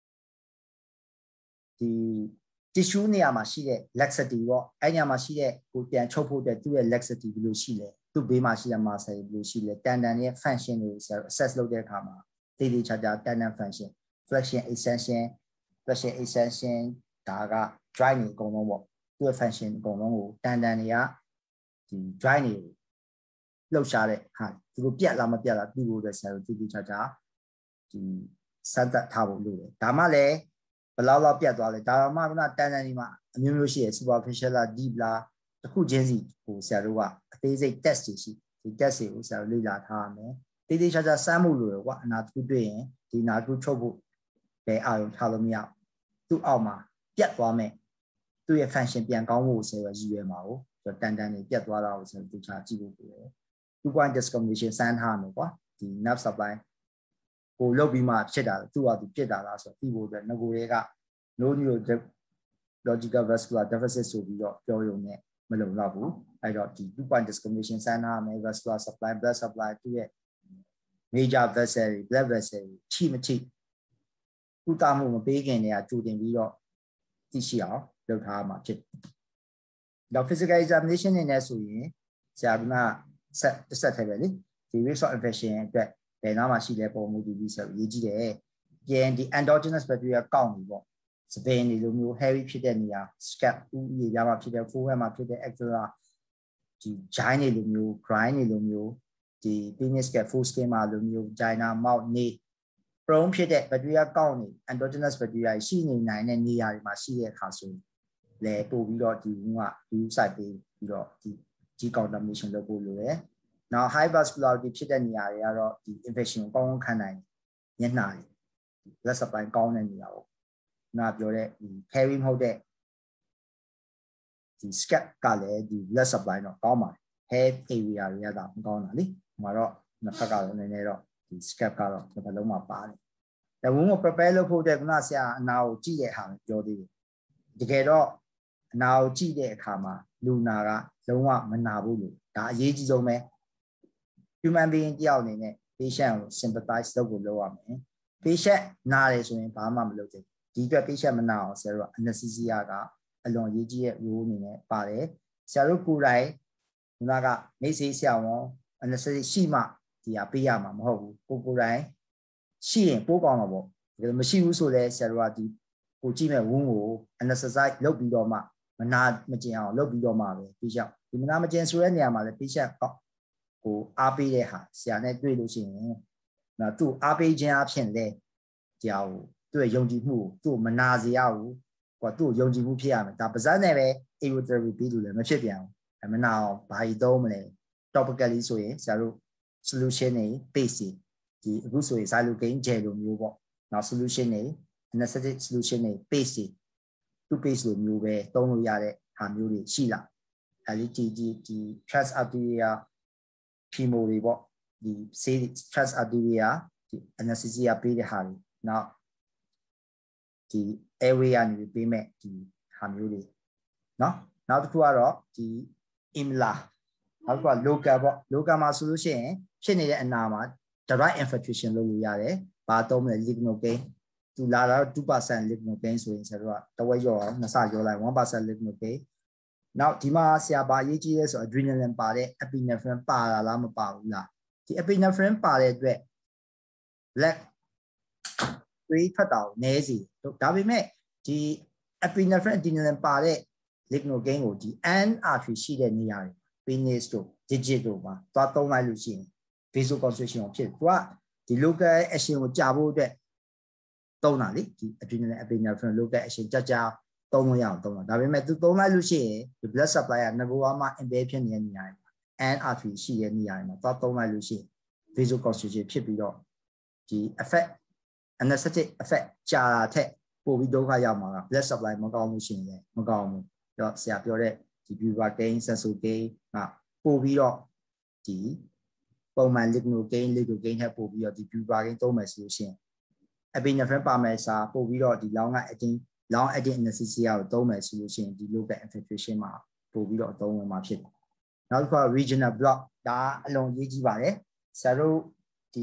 [SPEAKER 1] ဒီ tissue နေရာမှာရှိတဲ့ laxity ပေါ့အဲ့နေရာမှာရှိတဲ့ကိုပြန်ချုပ်ဖို့တဲ့သူ့ရဲ့ laxity ဘယ်လိုရှိလဲသူ့ဘေးမှာရှိတဲ့ muscle ဘယ်လိုရှိလဲတန်တန်ရဲ့ function တွေကိုဆရာတို့ assess လုပ်တဲ့အခါမှာတည်တည်ချာချာတန်တန် function flexion extension ဒါက joint တွေအကုန်လုံးပေါ့သူ့ရဲ့ function အကုန်လုံးကိုတန်တန်တွေကဒီ joint တွေကိုလှုပ်ရှားတဲ့ဟာသူတို့ပြတ်လားမပြတ်လားပြီးဖို့အတွက်ဆရာတို့တည်တည်ချာချာဒီစမ်းသပ်ထားဖို့လိုတယ်ဒါမှလည်းဘယ်လောက်ပြတ်သွားလဲဒါမှကတန်တန်ဒီမှာအမျိုးမျိုးရှိရ superficial လား deep လားတစ်ခုချင်းစီကိုဆရာတို့ကအသေးစိတ် test တွေရှိဒီ test တွေကိုဆရာတို့လေ့လာထားရမယ်တည်တည်ချာချာစမ်းမှုလိုတယ်ကွာအနာတစ်ခုတွေ့ရင်ဒီနာတစ်ခုချုပ်ဖို့ဘယ်အာရုံထားလို့မရသူ့အောက်မှာပြတ်သွားမယ်သူ့ရဲ့ function ပြန်ကောင်းဖို့ဆရာရည်ရွယ်မှာကိုတန်တန်တွေပြတ်သွားတာကိုဆရာတို့တခြားကြည့်ဖို့လိုတယ် 2-point discrimination စမ်းထားမယ်ကွာဒီ nerve supply ကိုလုတ်ပြီးမှဖြစ်တာသူ့ဟာသူပြစ်တာလားဆိုတော့ပြီးဖို့အတွက်ငကိုတွေက no neurological vascular deficit ဆိုပြီးတော့ပြောရုံနဲ့မလုံလောက်ဘူးအဲ့တော့ဒီ 2-point discrimination စမ်းထားမယ် vascular supply blood supply သူ့ရဲ့ major vessel blood vessel ချိမချိကုသမှုမပေးခင်တည်းကကြိုတင်ပြီးတော့သိရှိအောင်လုပ်ထားမှာဖြစ်တယ်။တော့ physical examination နေနဲ့ဆိုရင်ဆရာကဆက်ထည့်ပဲလေဒီ risk of infection အတွက်ဘယ်နားမှာရှိလဲပုံမှုဒီဆိုရေးကြည့်တယ်။ပြန်ဒီ endogenous bacteria ကောက်နေပေါ့။စပင်းတွေလိုမျိုး heavy ဖြစ်တဲ့နေရာ scab ဥရေပြားမှာဖြစ်တဲ့ forehead မှာဖြစ်တဲ့ eczema ဒီ giant တွေလိုမျိုး grind တွေလိုမျိုးဒီ penis scab foreskin မှာလိုမျိုး vagina mouth နေprone ဖြစ်တဲ့ bacteria ကောက်နေ endogenous bacteria ရှိနေနိုင်တဲ့နေရာတွေမှာရှိတဲ့အခါဆိုရင်လေပို့ပြီးတော့ဒီက view site ပြီးတော့ဒီ contamination လုပ်ဖို့လိုတယ်။ Now high vascularity ဖြစ်တဲ့နေရာတွေကတော့ဒီ infection ကိုကောင်းကောင်းခံနိုင်မျက်နှာတွေ blood supply ကောင်းတဲ့နေရာပေါ့။နာပြောတဲ့ဒီ carry မဟုတ်တဲ့ဒီ scab ကလည်းဒီ blood supply တော့ကောင်းပါတယ်။ head area တွေကသာမကောင်းတာလေ။ဟိုမှာတော့နှစ်ဖက်ကတော့နည်းနည်းတော့ဒီ scab ကတော့တစ်ဖက်လုံးမှာပါတယ်။ဒါဝင်ကို prepare လုပ်ဖို့တဲ့ခုနဆရာအနာကိုကြည့်တဲ့အခါမှာပြောသေးတယ်။တကယ်တော့အနာကိုကြည့်တဲ့အခါမှာလူနာကလုံးဝမနာဘူးလို့ဒါအရေးကြီးဆုံးပဲ human being တယောက်အနေနဲ့ patient ကို sympathize လုပ်ဖို့လုပ်ရမယ် patient နားတယ်ဆိုရင်ဘာမှမလုပ်သေးဒီအတွက် patient မနာအောင်ဆရာတို့က anesthesia ကအလွန်အရေးကြီးတဲ့ role အနေနဲ့ပါတယ်ဆရာတို့ကိုယ်တိုင်ခုနကမိတ်ဆွေဆရာဝန် anesthesia ရှိမှဒီဟာပေးရမှာမဟုတ်ဘူးကိုယ်တိုင်ရှိရင်ပိုးကောင်းမှာပေါ့မရှိဘူးဆိုလဲဆရာတို့ကဒီကိုကြည့်မဲ့ဝန်းကို anesthetize လုပ်ပြီးတော့မှမနာမကျင်အောင်လုပ်ပြီးတော့မှပဲ patient ဒီမနာမကျင်ဆိုတဲ့နေရာမှာလဲ patient ကိုအားပေးတဲ့ဟာဆရာနဲ့တွေ့လို့ရှိရင်နော်သူ့အားပေးခြင်းအဖြစ်လဲဒီဟာကိုသူ့ရဲ့ယုံကြည်မှုကိုသူ့မနာစေရဘူးကွာသူ့ယုံကြည်မှုဖြစ်ရမယ်ဒါပါဇက်နဲ့ပဲ aerotherapy ပြီးလို့လည်းမဖြစ်ပြန်ဘူးမနာအောင်ဘာကြီးသုံးမလဲ topically ဆိုရင်ဆရာတို့ solution တွေ base ဒီအခုဆိုရင် xylocaine gel လိုမျိုးပေါ့နောက် solution တွေ anesthetic solution တွေ base တွေသူ့ base လိုမျိုးပဲသုံးလို့ရတဲ့ဟာမျိုးတွေရှိလာအဲဒီဒီ transarterial chemo တွေပေါ့ဒီ transarterial ဒီ anesthesia ပေးတဲ့ဟာတွေနောက်ဒီ airway ကနေပေးမဲ့ဒီဟာမျိုးတွေเนาะနောက်တစ်ခုကတော့ဒီ inhaler နောက်က local ပေါ့ local မှာဆိုလို့ရှိရင်ဖြစ်နေတဲ့အနာမှာ direct infiltration လုပ်လို့ရတယ်ဘာသုံးမလဲ lignocaine သူလာတော့ 2% lignocaine ဆိုရင်ဆရာတို့ကတဝက်ရောနှစ်ဆရောလိုက် 1% lignocaine နောက်ဒီမှာဆရာဘာရေးကြည့်လဲဆို adrenaline ပါတဲ့ epinephrine ပါလားမပါဘူးလားဒီ epinephrine ပါတဲ့အတွက် black သွေးထွက်တာကိုနည်းစေဒါပေမဲ့ဒီ epinephrine adrenaline ပါတဲ့ lignocaine ကိုဒီ NR3 ရှိတဲ့နေရာတွေ penis တို့ digit တို့မှာသွားသုံးလိုက်လို့ရှိရင် vasoconstriction ဖြစ်သူကဒီ local action ကိုကြာဖို့အတွက်သုံးတာလေဒီ adrenaline epinephrine local action ကြာသုံးလို့ရအောင်သုံးတာဒါပေမဲ့သူသုံးလိုက်လို့ရှိရင်ဒီ blood supply ကငကိုကမှ impair ဖြစ်နေတဲ့နေရာတွေ NR3 ရှိတဲ့နေရာတွေမှာသွားသုံးလိုက်လို့ရှိရင် vasoconstriction ဖြစ်ပြီးတော့ဒီ effect anesthetic effect ကြာတာထက်ပိုပြီးဒုက္ခရောက်မှာက blood supply မကောင်းလို့ရှိရင်လည်းမကောင်းဘူးတော့ဆရာပြောတဲ့ဒီ bupropion sensocaine ကပို့ပြီးတော့ဒီပုံမှန် lignocaine ထက်ပို့ပြီးတော့ဒီ bupropion သုံးမယ်ဆိုလို့ရှိရင် epinephrine ပါမယ်စာပို့ပြီးတော့ဒီ long acting anesthesia ကိုသုံးမယ်ဆိုလို့ရှိရင်ဒီ local infiltration မှာပို့ပြီးတော့အသုံးဝင်မှာဖြစ်တယ်နောက်တစ်ခါ regional block ဒါအလွန်ရေးကြီးပါတယ်ဆရာတို့ဒီ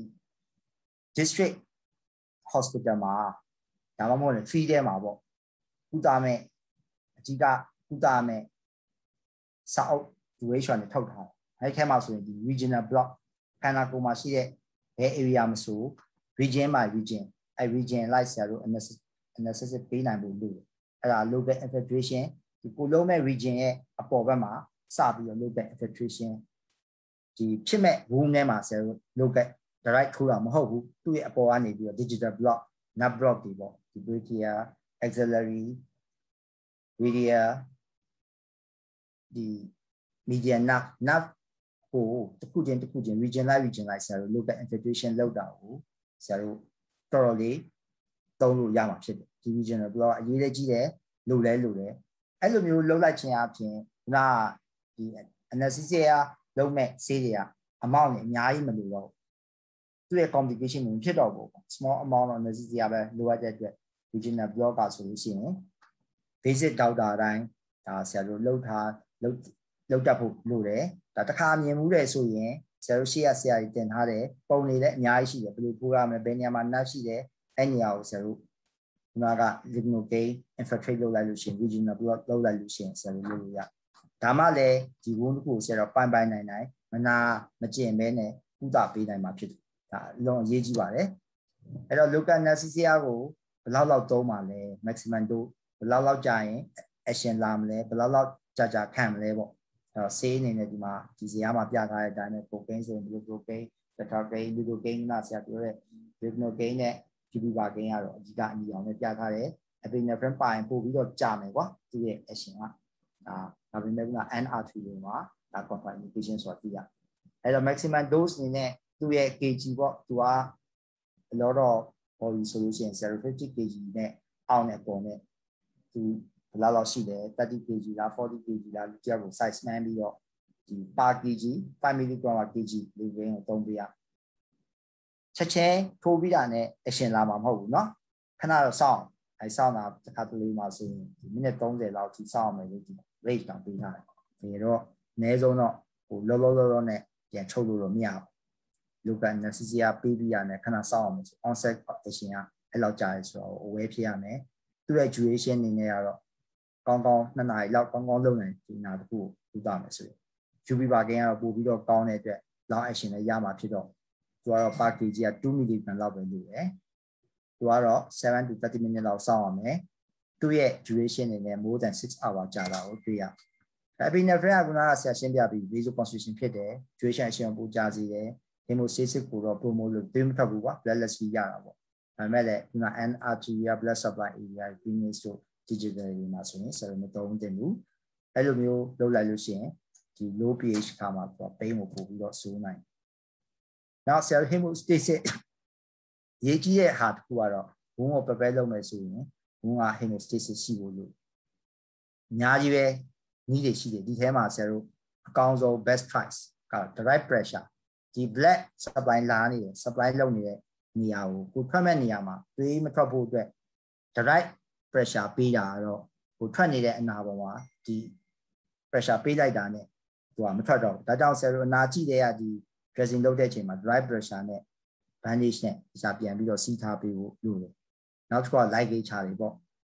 [SPEAKER 1] district hospital မှာဒါမှမဟုတ်လည်း free ထဲမှာပေါ့ကုသမဲ့အကြီးကကုသမဲ့စာအုပ် duration တွေထုတ်ထားတယ်အဲဒီထဲမှာဆိုရင်ဒီ regional block ခန္ဓာကိုယ်မှာရှိတဲ့ဘယ် area မဆို region by region အဲ region လိုက်ဆရာတို့ anesthetic ပေးနိုင်ဖို့လိုတယ်အဲဒါ local infiltration ဒီကိုလုံးမဲ့ region ရဲ့အပေါ်ဘက်မှာစပြီးတော့ local infiltration ဒီဖြစ်မဲ့ wound ထဲမှာဆရာတို့ local direct ထိုးတာမဟုတ်ဘူးသူ့ရဲ့အပေါ်ကနေပြီးတော့ digital block nerve block တွေပေါ့ဒီ brachial axillary radial ဒီ median nerve ကိုတစ်ခုချင်း region လိုက်ဆရာတို့ local infiltration လောက်တာကိုဆရာတို့တော်တော်လေးသုံးလို့ရမှာဖြစ်တယ်ဒီ regional block အရေးကြီးတယ်လိုတယ်အဲ့လိုမျိုးလှုပ်လိုက်ခြင်းအပြင်ခုနဒီ anesthesia လုံးမဲ့ဆေးတွေကအမောင့်နဲ့အများကြီးမလိုတော့သူ့ရဲ့ complication တွေဖြစ်တော့ဘူး small amount of anesthesia ပဲလိုအပ်တဲ့အတွက် regional block ကဆိုလို့ရှိရင် basic doctor အတိုင်းဒါဆရာတို့လှုပ်တတ်ဖို့လိုတယ်ဒါတစ်ခါမြင်မှုတယ်ဆိုရင်ဆရာတို့ရှေ့ကဆရာကြီးတင်ထားတယ်ပုံနေလည်းအများကြီးရှိတယ်ဘယ်လိုပို့ရမလဲဘယ်နေရာမှာ nerve ရှိတယ်အဲ့နေရာကိုဆရာတို့ခုနက lignocaine infiltrate လုပ်လိုက်လို့ရှိရင် regional block လုပ်လိုက်လို့ရှိရင်ဆရာတို့လုပ်လို့ရဒါမှလည်းဒီ wound ကိုဆရာတို့ပိုင်နိုင်မနာမကျင်မဲနဲ့ကုသပေးနိုင်မှာဖြစ်တယ်ဒါအလုံးအရေးကြီးပါတယ်အဲ့တော့ local anesthesia ကိုဘယ်လောက်သုံးပါလဲ maximum dose ဘယ်လောက်ကြာရင် action လာမလဲဘယ်လောက်ကြာခံမလဲပေါ့အဲ့တော့ဆေးအနေနဲ့ဒီမှာဒီဇာတ်မှာပြထားတဲ့အတိုင်းပဲ cocaine ဆိုရင် bupropion tetracaine lidocaine ကဆရာပြောတဲ့ lignocaine နဲ့ bupropion ကတော့အဓိကအနီအောင်နဲ့ပြထားတယ် epinephrine ပါရင်ပို့ပြီးတော့ကြာမယ်ကွာသူရဲ့ action ကဒါပေမဲ့က NR3 တွေမှာဒါ contraindication ဆိုတာသိရအဲ့တော့ maximum dose အနေနဲ့သူရဲ့ kg ပေါ့သူကအလောတော့ body ဆိုလို့ရှိရင်050 kg နဲ့အောက်နဲ့ပုံနဲ့သူဘယ်လောက်ရှိတယ်30 kg လား40 kg လားလူကြောက်ကို size မှန်းပြီးတော့ဒီ per kg 5 mg per kg လေးရင်းကိုသုံးပေးရချက်ချင်းထိုးပြီးတာနဲ့ action လာမှာမဟုတ်ဘူးเนาะခဏတော့စောင့်စောင့်တာတစ်ခါတလေမှာဆိုရင်ဒီမိနစ်30လောက်ထိစောင့်အောင်မယ်လို့ဒီ rate တောင်ပေးထားတယ်ဒါတော့အနည်းဆုံးတော့ဟိုလောနဲ့ပြန်ချုပ်လို့တော့မရဘူး local anesthesia ပေးပြီးရမယ်ခဏစောင့်အောင်မယ်ဆို onset action ကအဲ့လောက်ကြာရဲဆိုတော့ aware ဖြစ်ရမယ်သူ့ရဲ့ duration အနေနဲ့ကတော့ကောင်း2နာရီလောက်ကောင်းလုပ်နိုင်ဒီနာတစ်ခုကိုပြုတာမယ်ဆိုရင် UV ပါကင်းကတော့ပို့ပြီးတော့ကောင်းတဲ့အတွက် long action လည်းရမှာဖြစ်တော့သူကတော့ per kg က2 mg လောက်ပဲလို့တယ်သူကတော့7 to 30 minutes လောက်စောင့်ရမယ်သူ့ရဲ့ duration အနေနဲ့ more than 6 hour ကြာတာကိုတွေ့ရepinephrine ကဆရာရှင်းပြပြီး vasoconstriction ဖြစ်တယ် duration action ပိုကြာစေတယ် hemostasis ကိုတော့ promote လုပ်ပေးမထပ်ဘူးကွာ bloodless ရတာပေါ့ဒါပေမဲ့လည်းဒီမှာ NR3 ရ blood supply area venous တို့ digital တွေမှာဆိုရင်ဆရာမသုံးသင့်ဘူးအဲ့လိုမျိုးလုပ်လိုက်လို့ရှိရင်ဒီ low pH ခါမှာသူက pain ကိုပို့ပြီးတော့စိုးနိုင်နောက်ဆရာ hemostasis ရေးကြည့်တဲ့ဟာတစ်ခုကတော့ဘုံကို prepare လုပ်မယ်ဆိုရင်ဘုံက hemostasis ရှိဖို့လို့အများကြီးပဲနည်းတွေရှိတယ်ဒီထဲမှာဆရာတို့အကောင်းဆုံး best choice က direct pressure ဒီ blood supply လာနေတယ် supply လုပ်နေတဲ့နေရာကိုထွက်မဲ့နေရာမှာသွေးမထွက်ဖို့အတွက် direct pressure ပေးတာတော့ကိုထွက်နေတဲ့အနာပေါ်မှာဒီ pressure ပေးလိုက်တာနဲ့သူကမထွက်တော့ဘူးဒါကြောင့်ဆရာတို့အနာကြည့်တဲ့ကဒီ dressing လုပ်တဲ့အချိန်မှာ drive pressure နဲ့ bandage နဲ့စာပြန်ပြီးတော့စီးထားပေးဖို့လိုတယ်နောက်တစ်ခုက light gauge တွေပေါ့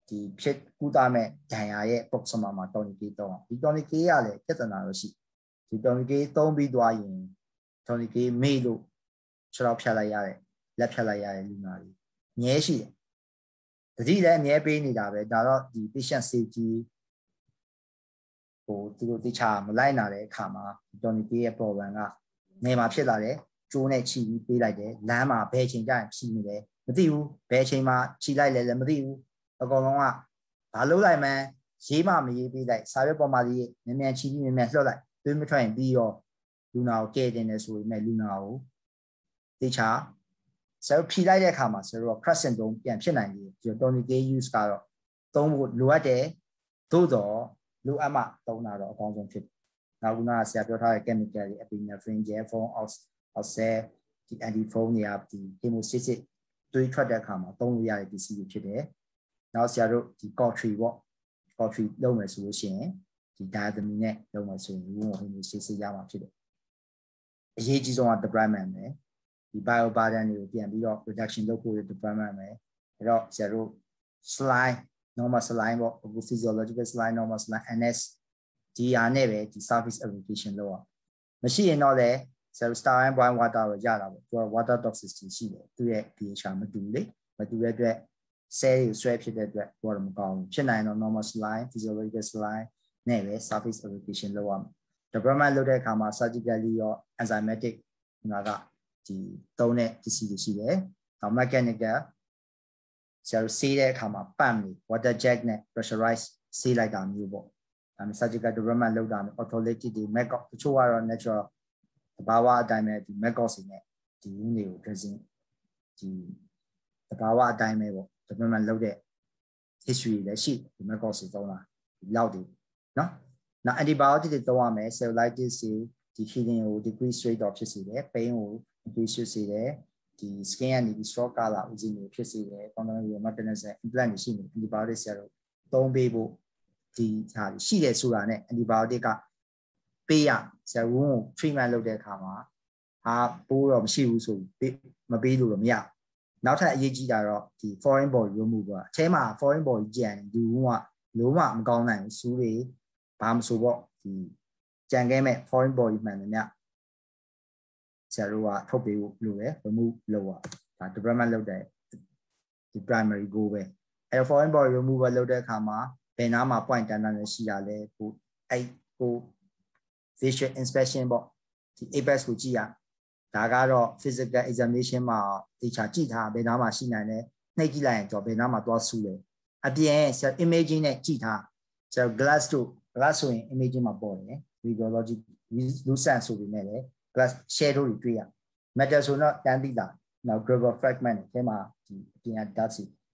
[SPEAKER 1] ဒီဖြစ်ကူတာမဲ့ဒဏ်ရာရဲ့ proxima မှာ tourniquet သုံးအောင်ဒီ tourniquet ကလည်းပြဿနာလို့ရှိဒီ tourniquet သုံးပြီးသွားရင် tourniquet မေ့လို့ခြေထောက်ဖြတ်လိုက်ရတယ်လက်ဖြတ်လိုက်ရတယ်လူနာတွေအများရှိတယ်တတိလည်းအများပေးနေတာပဲဒါတော့ဒီ patient safety ဟိုသူတို့တခြားမလိုက်နာတဲ့အခါမှာ tourniquet ရဲ့ problem ကနေမှာဖြစ်လာတယ်ကျိုးနဲ့ခြိပြီးပေးလိုက်တယ်လမ်းမှာဘယ်ချိန်ကျရင်ခြိနေလဲမသိဘူးဘယ်ချိန်မှာခြိလိုက်လဲလည်းမသိဘူးအကောင်လုံးကဘာလုပ်လိုက်မှန်းရေးမှမရေးပေးလိုက်စာရွက်ပေါ်မှာရေးမြန်မြန်ခြိပြီးမြန်မြန်လှုပ်လိုက်သွေးမထွက်ရင်ပြီးတော့လူနာကိုကဲတင်နေဆိုပေမဲ့လူနာကိုတခြားဆရာဖြီလိုက်တဲ့အခါမှာဆရာတို့ crash syndrome ပြန်ဖြစ်နိုင်တယ်ဒီ tourniquet use ကတော့သုံးဖို့လိုအပ်တယ်သို့တော့လိုအပ်မှသုံးတာတော့အကောင်းဆုံးဖြစ်တယ်နောက်ကဆရာပြောထားတဲ့ chemical တွေ epinephrine gel form oxide ဒီ anti foam တွေကဒီ hemostasis သွေးထွက်တဲ့အခါမှာသုံးလို့ရတဲ့ပစ္စည်းတွေဖြစ်တယ်နောက်ဆရာတို့ဒီ cautery ပေါ့ cautery လုပ်မယ်ဆိုလို့ရှိရင်ဒီ diathermy နဲ့လုပ်မယ်ဆိုရင်ဝုန်းဝုန်း hemostasis ရမှာဖြစ်တယ်အရေးကြီးဆုံးက debridement ပဲဒီ bio burden တွေကိုပြန်ပြီးတော့ reduction လုပ်ဖို့ debridement ပဲအဲ့တော့ဆရာတို့ slide normal slide ပေါ့အခု physiological slide normal slide ns ဒီဟာနဲ့ပဲဒီ surface application လုပ်အောင်မရှိရင်တော့လေဆရာတို့ sterile boil water ကိုရတာပေါ့သူက water toxicity ရှိတယ်သူရဲ့ pH မတူလေမတူတဲ့အတွက် cell တွေဆွဲဖြစ်တဲ့အတွက်ဘောတော့မကောင်းဘူးဖြစ်နိုင်တော့ normal slide physiological slide နဲ့ပဲ surface application လုပ်အောင် debridement လုပ်တဲ့အခါမှာ surgically ရော enzymatic ငါကဒီသုံးတဲ့ပစ္စည်းတွေရှိတယ်နောက် mechanical ဆရာတို့ဆေးတဲ့အခါမှာ pump တွေ water jet နဲ့ pressurize ဆေးလိုက်တာမျိုးပေါ့ဒါမျိုး surgical debridement လုပ်တာမျိုး autolytic တွေ maggot တချို့ကတော့ natural တဘာဝအတိုင်းပဲဒီ maggot တွေနဲ့ဒီ wound တွေကို dressing ဒီတဘာဝအတိုင်းပဲပေါ့ debridement လုပ်တဲ့ history လည်းရှိဒီ maggot တွေသုံးတာဒီလောက်တွေနော်နောက် antibiotic တွေသုံးရမယ် cellulitis တွေဒီ healing ကို decrease rate တော့ဖြစ်စေတယ် pain ကို increase ဖြစ်စေတယ်ဒီ skin ကနေဒီ straw color ဥစဉ်တွေဖြစ်စေတယ် contaminant mechanism implant တွေရှိနေ antibiotic ဆရာတို့သုံးပေးဖို့ဒီဟာရှိတယ်ဆိုတာနဲ့ antibiotic ကပေးရဆရာဝန်ကို treatment လုပ်တဲ့အခါမှာဟာပိုးတော့မရှိဘူးဆိုပြီးမပေးလို့တော့မရနောက်ထပ်အရေးကြီးတာတော့ဒီ foreign body removal အထဲမှာ foreign body ကြံဒီဝန်ကလုံးဝမကောင်းနိုင်ဘူးစူးတွေဘာမှမဆိုပေါ့ဒီကြံခဲ့မဲ့ foreign body မှန်တယ်မြဆရာတို့ကထုတ်ပေးဖို့လိုတယ် remove လုပ်ရဒါ debridement လုပ်တဲ့ဒီ primary goal ပဲအဲ foreign body removal လုပ်တဲ့အခါမှာဘယ်နားမှာ point တန်းတန်းနဲ့ရှိတာလဲကိုအဲ့ကို visual inspection ပေါ့ဒီ apex ကိုကြည့်ရဒါကတော့ physical examination မှာတေချာကြည့်ထားဘယ်နားမှာရှိနိုင်လဲနှိပ်ကြည့်လိုက်ရင်တော့ဘယ်နားမှာသွားဆူလဲအပြင်ဆရာ imaging နဲ့ကြည့်ထားဆရာ glass ဆိုရင် imaging မှာပေါ်တယ် radiology lucent ဆိုပေမဲ့လည်း glass shadow တွေတွေ့ရ metal ဆိုတော့တန်းသိတာနောက် gravel fragment တွေအဲမှာဒီအပြင်က dust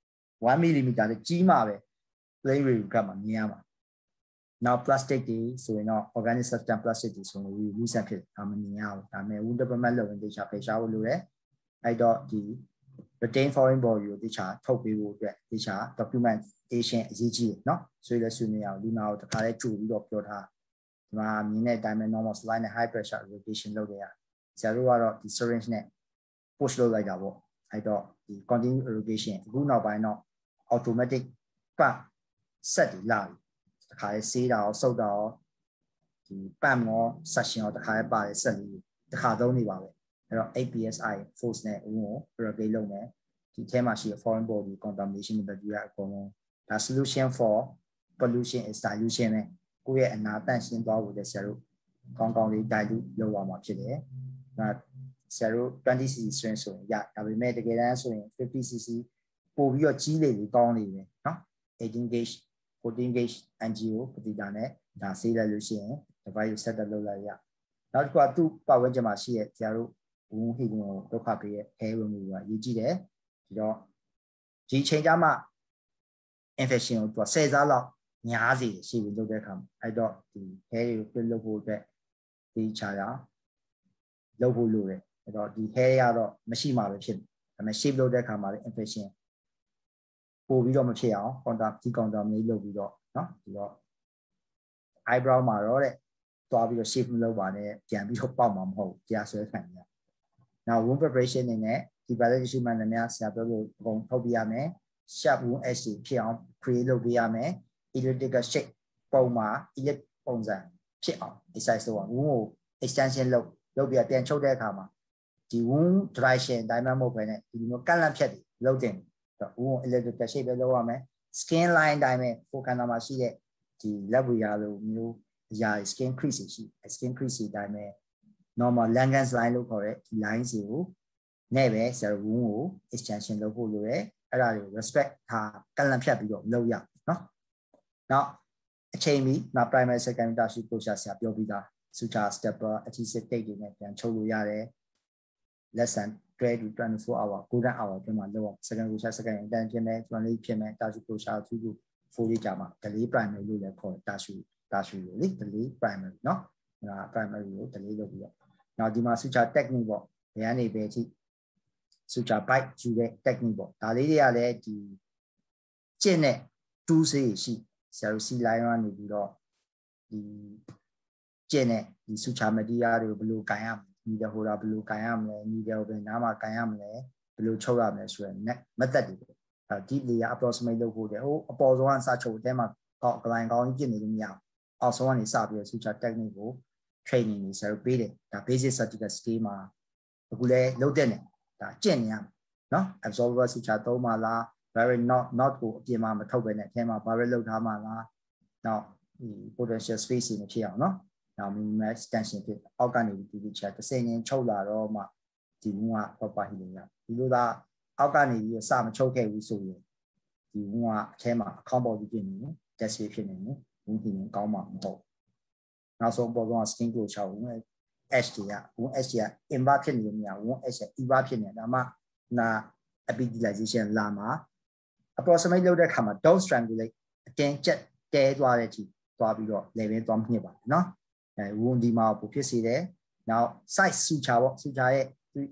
[SPEAKER 1] 1 mm လေးကြီးမှပဲ plain radiograph ကမှမြင်ရမှာနောက် plastic တွေဆိုရင်တော့ organic substance plastic တွေဆိုရင် lucent ဖြစ်ဒါမမြင်ရဘူးဒါပေမဲ့ wound debridement လုပ်ရင်တေချာဖယ်ရှားဖို့လိုတယ်အဲ့တော့ဒီ retain foreign body ကိုတေချာထုတ်ပေးဖို့အတွက်တေချာ documentation အရေးကြီးတယ်เนาะဆိုရဆွေးနွေးအောင်လူနာကိုတခါလဲကြိုပြီးတော့ပြောထားဒီမှာမြင်တဲ့အတိုင်းပဲ normal slide နဲ့ high pressure irrigation လုပ်ရဆရာတို့ကတော့ဒီ syringe နဲ့ push လုပ်လိုက်တာပေါ့အဲ့တော့ဒီ continuous irrigation အခုနောက်ပိုင်းတော့ automatic pump set တွေလာပြီတခါလဲဆေးတာရောစုပ်တာရောဒီ pump ရော suction ရောတခါလဲပါတယ် set လေးတခါသုံးနေပါပဲအဲ့တော့ APSI force နဲ့ဦးကို irrigate လုပ်မယ်ဒီထဲမှာရှိတဲ့ foreign body contamination bacteria အကုန်လုံးဒါ solution for pollution is dilution နဲ့ကိုယ့်ရဲ့အနာတန့်ရှင်းသွားဖို့လဲဆရာတို့ကောင်းကောင်းလေး dilute လုပ်ရမှာဖြစ်တယ်ဒါဆရာတို့ 20cc syringe ဆိုရင်ရဒါပေမဲ့တကယ်တမ်းဆိုရင် 50cc ပို့ပြီးတော့ကြီးလေလေကောင်းလေပဲเนาะ18 gauge 14 gauge angio ပတိတာနဲ့ဒါဆေးလိုက်လို့ရှိရင် device ကို set up လုပ်လိုက်ရနောက်တစ်ခုကသူ့ပတ်ဝန်းကျင်မှာရှိတဲ့ဆရာတို့ဝုန်းဟိကိုဒုက္ခပေးရဲ့ hair removal ကအရေးကြီးတယ်ဒီတော့ဒီချိန်ကြမှာ infection ကိုသူက10စားလောက်များစီရှိပြီးလုပ်တဲ့အခါမှာအဲ့တော့ဒီ hair တွေကို flip လုပ်ဖို့အတွက်ဒီချာရလုပ်ဖို့လိုတယ်အဲ့တော့ဒီ hair ကတော့မရှိမှပဲဖြစ်တယ်ဒါပေမဲ့ shape လုပ်တဲ့အခါမှာလည်း infection ပို့ပြီးတော့မဖြစ်အောင် contact ဒီ contact လေးလုပ်ပြီးတော့เนาะဒီတော့ eyebrow မှာတော့တဲ့သွားပြီးတော့ shape မလုပ်ပါနဲ့ပြန်ပြီးတော့ပေါက်မှာမဟုတ်တရားဆွဲခံရနောက် wound preparation နေနဲ့ဒီ biological treatment တွေများဆရာပြောလို့အကုန်ထုတ်ပြရမယ် sharp wound edge ဖြစ်အောင် create လုပ်ပေးရမယ် elliptical shape ပုံမှာ ellipse ပုံစံဖြစ်အောင် exercise လုပ်အောင် wound ကို extension လုပ်ပြီးပြန်ချုပ်တဲ့အခါမှာဒီ wound direction အတိုင်းမဟုတ်ဘဲနဲ့ဒီလိုကန့်လန့်ဖြတ်လုပ်တင်တော့ wound ကို elliptical shape ပဲလုပ်ရမယ် skin line အတိုင်းပဲ focal မှာရှိတဲ့ဒီ လက်ဝေရာလိုမျိုးအရာ skin crease ရှိ skin crease အတိုင်းပဲ normal Langan's line လို့ခေါ်တဲ့ဒီ line စီကိုနဲ့ပဲဆရာတို့ wound ကို extension လုပ်ဖို့လိုတယ်အဲ့ဒါတွေကို respect ထားကန့်လန့်ဖြတ်ပြီးတော့လုပ်ရเนาะနောက်အချိန်မီ primary secondary tertiary closure ဆရာပြောပြီးသား suture stepper adhesive tape တွေနဲ့ပြန်ချုပ်လို့ရတယ် less than 12 to 24 hour golden hour ပြန်မှာလုပ်အောင် second closure second intern ဖြစ်မယ် journal ဖြစ်မယ် tertiary closure 2 to 4 day ကြာမှာ delay primary လို့လည်းခေါ် tertiary လို့လေ delay primary เนาะဒါ primary ကို delay လုပ်ပြီးတော့နောက်ဒီမှာ suture technique ပေါ့ဘယ်ကနေပဲအထိ suture bite ယူတဲ့ technique ပေါ့ဒါလေးတွေကလည်းဒီကျင့်တဲ့ tools တွေရှိဆရာတို့ C line ကနေပြီးတော့ဒီကျင့်တဲ့ဒီ suture material တွေကိုဘယ်လိုကန်ရမလဲ needle holder ဘယ်လိုကန်ရမလဲ needle ကိုဘယ်နားမှာကန်ရမလဲဘယ်လိုချုပ်ရမလဲဆိုတဲ့ method တွေပေါ့ဒီ layer approximate လုပ်ဖို့တဲ့ဟိုအပေါ်ဆုံးကစချုပ်တဲ့မှာကလိုင်းကောင်းကြီးပြင်နေလို့မရအောင်အောက်ဆုံးကနေစပြီး suture technique ကို training တွေဆရာတို့ပေးတယ်ဒါ basic certificate scale မှာအခုလဲလုပ်တဲ့နေဒါကျင့်နေရမယ်เนาะ absorber suture သုံးပါလား very not ကိုအပြင်မှာမထုတ်ပဲနဲ့အဲမှာ barrel လောက်ထားမှာလားနောက်ဒီ potential space တွေမဖြစ်အောင်เนาะနောက် minimal extension ဖြစ်အောက်ကနေဒီချက်တစ်စင်းချင်းချုပ်လာတော့မှဒီဝန်းက proper healing ရဒီလိုသာအောက်ကနေပြီးစမချုပ်ခဲ့ဘူးဆိုရင်ဒီဝန်းကအထဲမှာအခေါင်းပေါ်ကြီးဖြစ်နေတယ် test ဖြစ်နေတယ်ဝန်း healing ကောင်းမှာမဟုတ်နောက်ဆုံးပေါ်ဆုံး skin closure ဝန်း H တွေကဝန်း H တွေက invert ဖြစ်နေလို့မရဝန်း H က invert ဖြစ်နေတာဒါမှနာ epithelialization လာမှာ approximate လုပ်တဲ့အခါမှာ don't strangulate အတင်းကျပ်တဲသွားတဲ့အထိသွားပြီးတော့ level သွားမြင့်ပါတယ်เนาะဝန်းဒီမှာပိုဖြစ်စေတယ်နောက် size suture ပေါ့ suture ရဲ့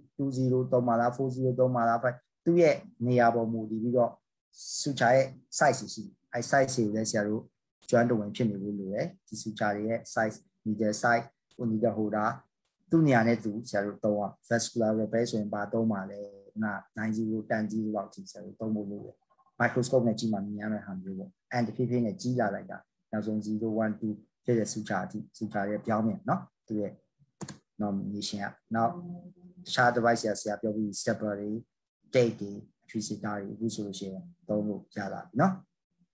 [SPEAKER 1] 20 3မှာလား40 3မှာလားသူ့ရဲ့နေရာပေါ်မူတည်ပြီးတော့ suture ရဲ့ size ရှိအဲ size ကိုလည်းဆရာတို့ကျွမ်းတဝင်ဖြစ်နေလို့လိုတယ်ဒီ suture တွေရဲ့ size needle size needle holder သူ့နေရာနဲ့သူဆရာတို့သုံးအောင် vascular repair ဆိုရင်ပါသုံးပါလဲနာ90 10 လောက်ထိဆရာတို့သုံးဖို့လိုတယ် microscope နဲ့ကြည့်မှမြင်ရမယ့်ဟာမျိုးပေါ့ and တဖြည်းဖြည်းနဲ့ကြီးလာလိုက်တာနောက်ဆုံး0 1 2ဖြစ်တဲ့ suture အထိ suture ရဲ့ပြောင်းမြန်เนาะသူရဲ့ nomination ကနောက်တခြား device ဆရာပြောပြီး stepper တွေ tape တွေ tracer တွေအခုဆိုလို့ရှိရင်သုံးလို့ရလာပြီเนาะ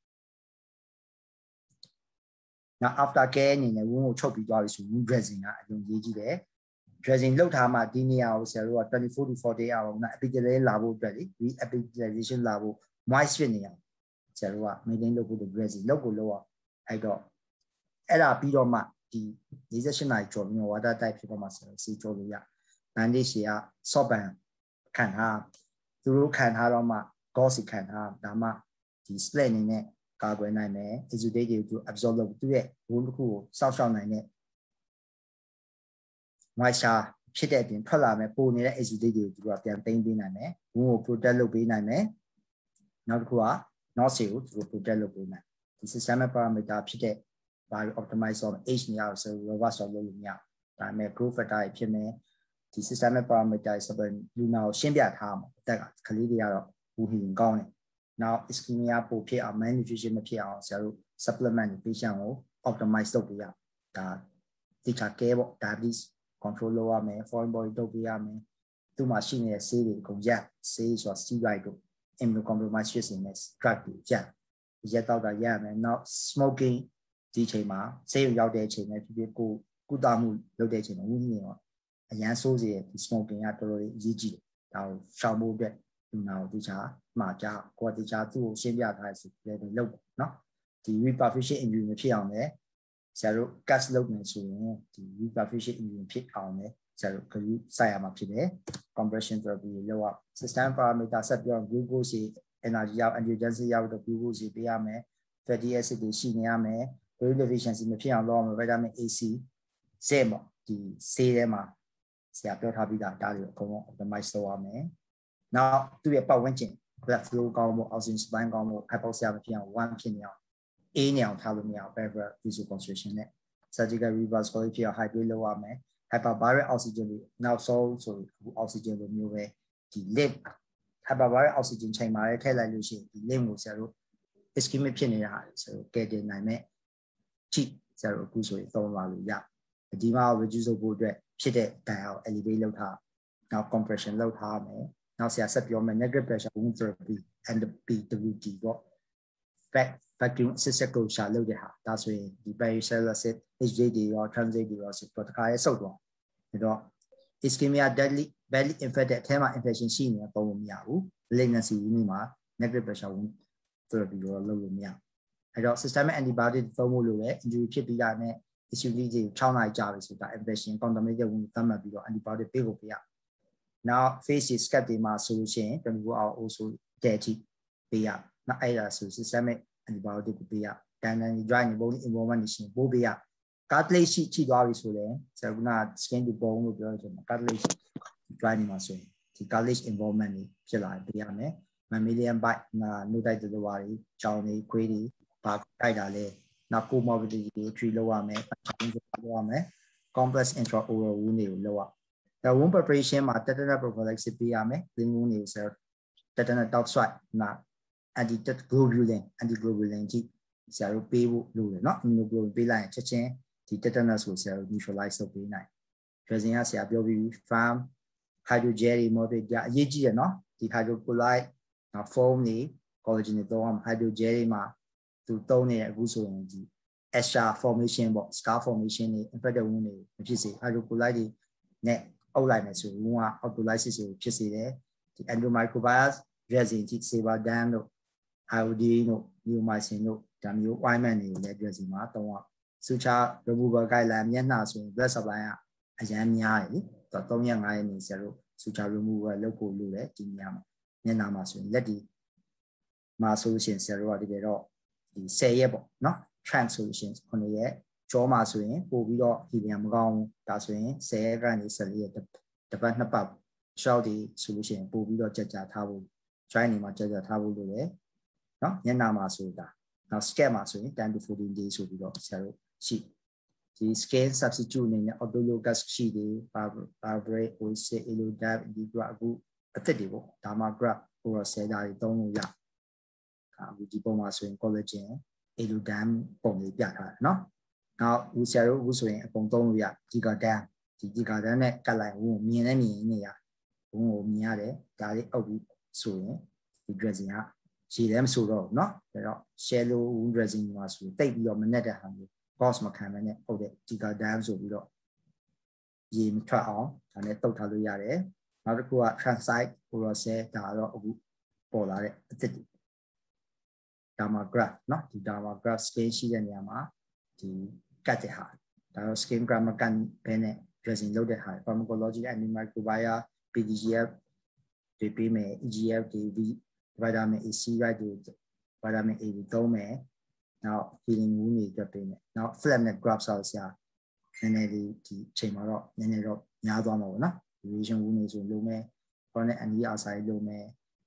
[SPEAKER 1] နောက် after care အနေနဲ့ဝန်းကိုချုပ်ပြီးသွားပြီဆို wound dressing ကအရင်ရေးကြည့်တယ် dressing လုပ်ထားမှဒီနေရာကိုဆရာတို့က24 to 48 hour က epithelial လာဖို့အတွက်လေ re-epithelialization လာဖို့ moist ဖြစ်နေအောင်ဆရာတို့က maintain လုပ်ဖို့ dressing လုပ်ကိုလုပ်အောင်အဲ့တော့အဲ့ဒါပြီးတော့မှဒီ48နာရီကျော်ပြီး water type ဖြစ်တော့မှဆရာတို့စီကျော်လို့ရ bandage တွေက soft band ခံထားသူတို့ခံထားတော့မှ gauze ခံထားဒါမှဒီ split အနေနဲ့ကာကွယ်နိုင်မယ် exudate တွေကို absorb လုပ်သူ့ရဲ့ wound တစ်ခုကိုစောင့်ရှောက်နိုင်တဲ့ moisture ဖြစ်တဲ့အပြင်ထွက်လာမယ်ပိုနေတဲ့ exudate တွေကိုသူကပြန်သိမ်းပေးနိုင်မယ် wound ကို protect လုပ်ပေးနိုင်မယ်နောက်တစ်ခုက nose ကိုသူတို့ protect လုပ်ပေးနိုင်ဒီ systemic parameter ဖြစ်တဲ့ bio optimize ဆို age နေရာကိုဆို reverse လုပ်လို့မရဒါပေမဲ့ growth factor ဖြစ်မယ်ဒီ systemic parameter ဆိုတော့လူနာကိုရှင်းပြထားမှာအသက်ကကလေးတွေကတော့ wound healing ကောင်းတယ်နောက် ischemia ပိုဖြစ်အောင် malnutrition မဖြစ်အောင်ဆရာတို့ supplement တွေ patient ကို optimize လုပ်ပေးရဒါ teacher care ပေါ့ diabetes control လုပ်ရမယ် foreign body လုပ်ပေးရမယ်သူ့မှာရှိနေတဲ့ဆေးတွေအကုန်ရက်ဆေးဆိုတာ steroid တို့ immunocompromised ဖြစ်နေတဲ့ drug တွေရက်တော့တာရရမယ်နောက် smoking ဒီအချိန်မှာဆေးရုံရောက်တဲ့အချိန်နဲ့ဖြစ်ဖြစ်ကိုကုသမှုလုပ်တဲ့အချိန်မှာဝင်းနေတော့အရန်ဆိုးစေတဲ့ဒီ smoking ကတော်တော်လေးအရေးကြီးတယ်ဒါကိုရှောင်ဖို့အတွက်လူနာကိုteacher မှာကြားကိုteacher သူ့ကိုရှင်းပြထားတဲ့ဆိုလည်းလုပ်ပေါ့နော်ဒီ reperfusion injury မဖြစ်အောင်လည်းဆရာတို့ cast လုပ်နေဆိုရင်ဒီ reperfusion injury ဖြစ်အောင်လည်းဆရာတို့ခရီးဆိုင်ရမှာဖြစ်တယ် compression therapy လောက် system parameter ဆက်ပြော glucose energy ရောက် angiotensin ရောက်တော့ glucose ပေးရမယ် fatty acid တွေရှိနေရမယ် fluid deficiency မဖြစ်အောင်လုပ်ရမယ် vitamin A C ဆေးပေါ့ဒီဆေးထဲမှာဆရာပြောထားပြီးသားဒါတွေကိုအကုန်လုံး optimize လုပ်ရမယ်နောက်သူ့ရဲ့ပတ်ဝန်းကျင် blood flow ကောင်းဖို့ oxygen supply ကောင်းဖို့ hypoxia မဖြစ်အောင် 1 ဖြစ်နေအောင်အေးနေအောင်ထားလို့မရအောင် peripheral vasoconstriction နဲ့ surgical reverse coil ဖြစ်အောင် hydrate လုပ်ရမယ် hyperbaric oxygen တွေနောက်ဆုံးဆိုအခု oxygen လိုမျိုးပဲဒီ lip hyperbaric oxygen ချိန်မှာထည့်လိုက်လို့ရှိရင်ဒီ link ကိုဆရာတို့ ischemic ဖြစ်နေတဲ့ဟာဆရာတို့ကဲတင်နိုင်မဲ့ကြည့်ဆရာတို့အခုဆိုရင်သုံးပါလို့ရဒီမှာ reduce ဖို့အတွက်ဖြစ်တဲ့ dial elevate လုပ်ထားနောက် compression လုပ်ထားမယ်နောက်ဆရာဆက်ပြောမယ် negative pressure wound therapy and PWT ပေါ့ vacuum assisted closure လုပ်တဲ့ဟာဒါဆိုရင်ဒီ pericellular HJ တွေရော transit တွေရောဆိုတော့တခါရဲဆုတ်သွားဒါတော့ ischemia badly infected အထဲမှာ infection ရှိနေတော့ပုံမရဘူး malignancy ဒီမှာ negative pressure wound therapy ရောလုပ်လို့မရအဲ့တော့ systemic antibiotic သုံးဖို့လိုတယ် injury ဖြစ်ပြီးတာနဲ့ issue ကြီးတွေ6နာရီကြာပြီဆိုတာ infection contaminated wound သတ်မှတ်ပြီးတော့ antibiotic ပေးဖို့ပြရနောက် face scab တွေမှာဆိုလို့ရှိရင်24 hour also တဲ့အထိပေးရနောက်အဲ့ဒါဆို systemic antibiotic ကိုပေးရတန်တန် dry နေပုံး involvement နေရှင်ပို့ပေးရ cartilage ရှိသွားပြီဆိုရင်ဆရာက skin to bone လို့ပြောတယ် cartilage dry နေမှာဆိုရင်ဒီ cartilage involvement တွေဖြစ်လာပေးရမယ် mammalian bite နို့တိုက်တဲ့တွေကြောင်တွေခွေးတွေဘာတိုက်တာလဲနောက် comorbidity ကို treat လုပ်ရမယ် လုပ်ရမယ် complex intraoral wound တွေကိုလုပ်ရ wound preparation မှာ tetanus prophylaxis ပေးရမယ် clean wound တွေကိုဆရာ tetanus tox swipe နောက် antiglobulin ကြီးဆရာတို့ပေးဖို့လိုတယ်เนาะ immunoglobulin ပေးလိုက်ရင်ချက်ချင်းဒီ tetanus ကိုဆရာတို့ neutralize လုပ်ပေးနိုင် dressing ကဆရာပြောပြီး farm hydrogel တွေ morbid အရေးကြီးတယ်เนาะဒီ hydrocolloid foam တွေ collagen တွေသုံးအောင် hydrogel တွေမှာသူသုံးနေအခုဆိုရင်ဒီ extra formation ပေါ့ scar formation တွေ infected wound တွေမဖြစ်စေ hydrocolloid တွေနဲ့အုပ်လိုက်မယ်ဆိုရင် wound က autolysis ကိုဖြစ်စေတယ်ဒီ endomicrobius dressing ကြီး Sevadam တို့ iodine တို့ neomycin တို့ဒါမျိုး ointment တွေကိုလည်း dressing မှာသုံးအောင် suture removal guideline မျက်နှာဆိုရင် blood supply ကအရန်များတယ်လေ3ရက်5ရက်နေဆရာတို့ suture removal လုပ်ဖို့လိုတယ်ဒီနေရာမှာမျက်နှာမှာဆိုရင်လက်ဒီမှာဆိုလို့ရှိရင်ဆရာတို့ကတကယ်တော့ဒီ10ရက်ပေါ့နော် trans solution 9ရက်ကြောမှာဆိုရင်ပို့ပြီးတော့ဒီပြန်မကောင်းဘူးဒါဆိုရင်10ရက်ကနေ14ရက်တစ်ပတ်နှစ်ပတ် short ဒီ solution ပို့ပြီးတော့ကြထားဖို့ join နေမှာကြထားဖို့လိုတယ်နော်မျက်နှာမှာဆိုတာနောက် scalp မှာဆိုရင်10 to 14 days ဆိုပြီးတော့ဆရာတို့ရှိဒီ skin substitute အနေနဲ့ autologous ရှိတယ် Barbrate Oasis Elodab ဒီကအခုအသစ်တွေပေါ့ဒါမှ grab ဟိုတော့ဆဲတာတွေသုံးလို့ရအခုဒီပုံမှာဆိုရင် collagen Elodam ပုံလေးပြထားတယ်နော်နောက်ဦးဆရာတို့အခုဆိုရင်အကုန်သုံးလို့ရဒီကဒန်ဒီကဒန်နဲ့ကတ်လိုက်ဦးမြင်နေရဦးကိုမြင်ရတယ်ဒါလေးအုပ်ပြီးဆိုရင်ဒီ dressing ကရေလည်းမဆိုတော့ဘူးเนาะဒါတော့ shallow wound dressing မှာဆိုတိတ်ပြီးတော့မနဲ့တဲ့ဟာမျိုး boss မခံမနဲ့ဟုတ်တဲ့ဒီကဒန်ဆိုပြီးတော့ရေမထွက်အောင်ဒါနဲ့တုတ်ထားလို့ရတယ်နောက်တစ်ခုက transite oral cell ဒါတော့အခုပေါ်လာတဲ့အသစ်တွေ dermagraft เนาะဒီ dermagraft skin ရှိတဲ့နေရာမှာဒီကတ်တဲ့ဟာဒါတော့ skin graft မကန်ဘဲနဲ့ dressing လုပ်တဲ့ဟာ pharmacology antimicrobial PDGF တွေပေးမယ် EGF တွေ vitamin A C တွေ vitamin A တွေသုံးမယ်နောက် healing wound တွေအတွက်ပေးမယ်နောက် flap net graft ဆိုဆရာနည်းနည်းလေးဒီအချိန်မှာတော့နည်းနည်းတော့များသွားမှာပေါ့နော် revision wound တွေဆိုလုပ်မယ် chronic anti-ulcer လုပ်မယ်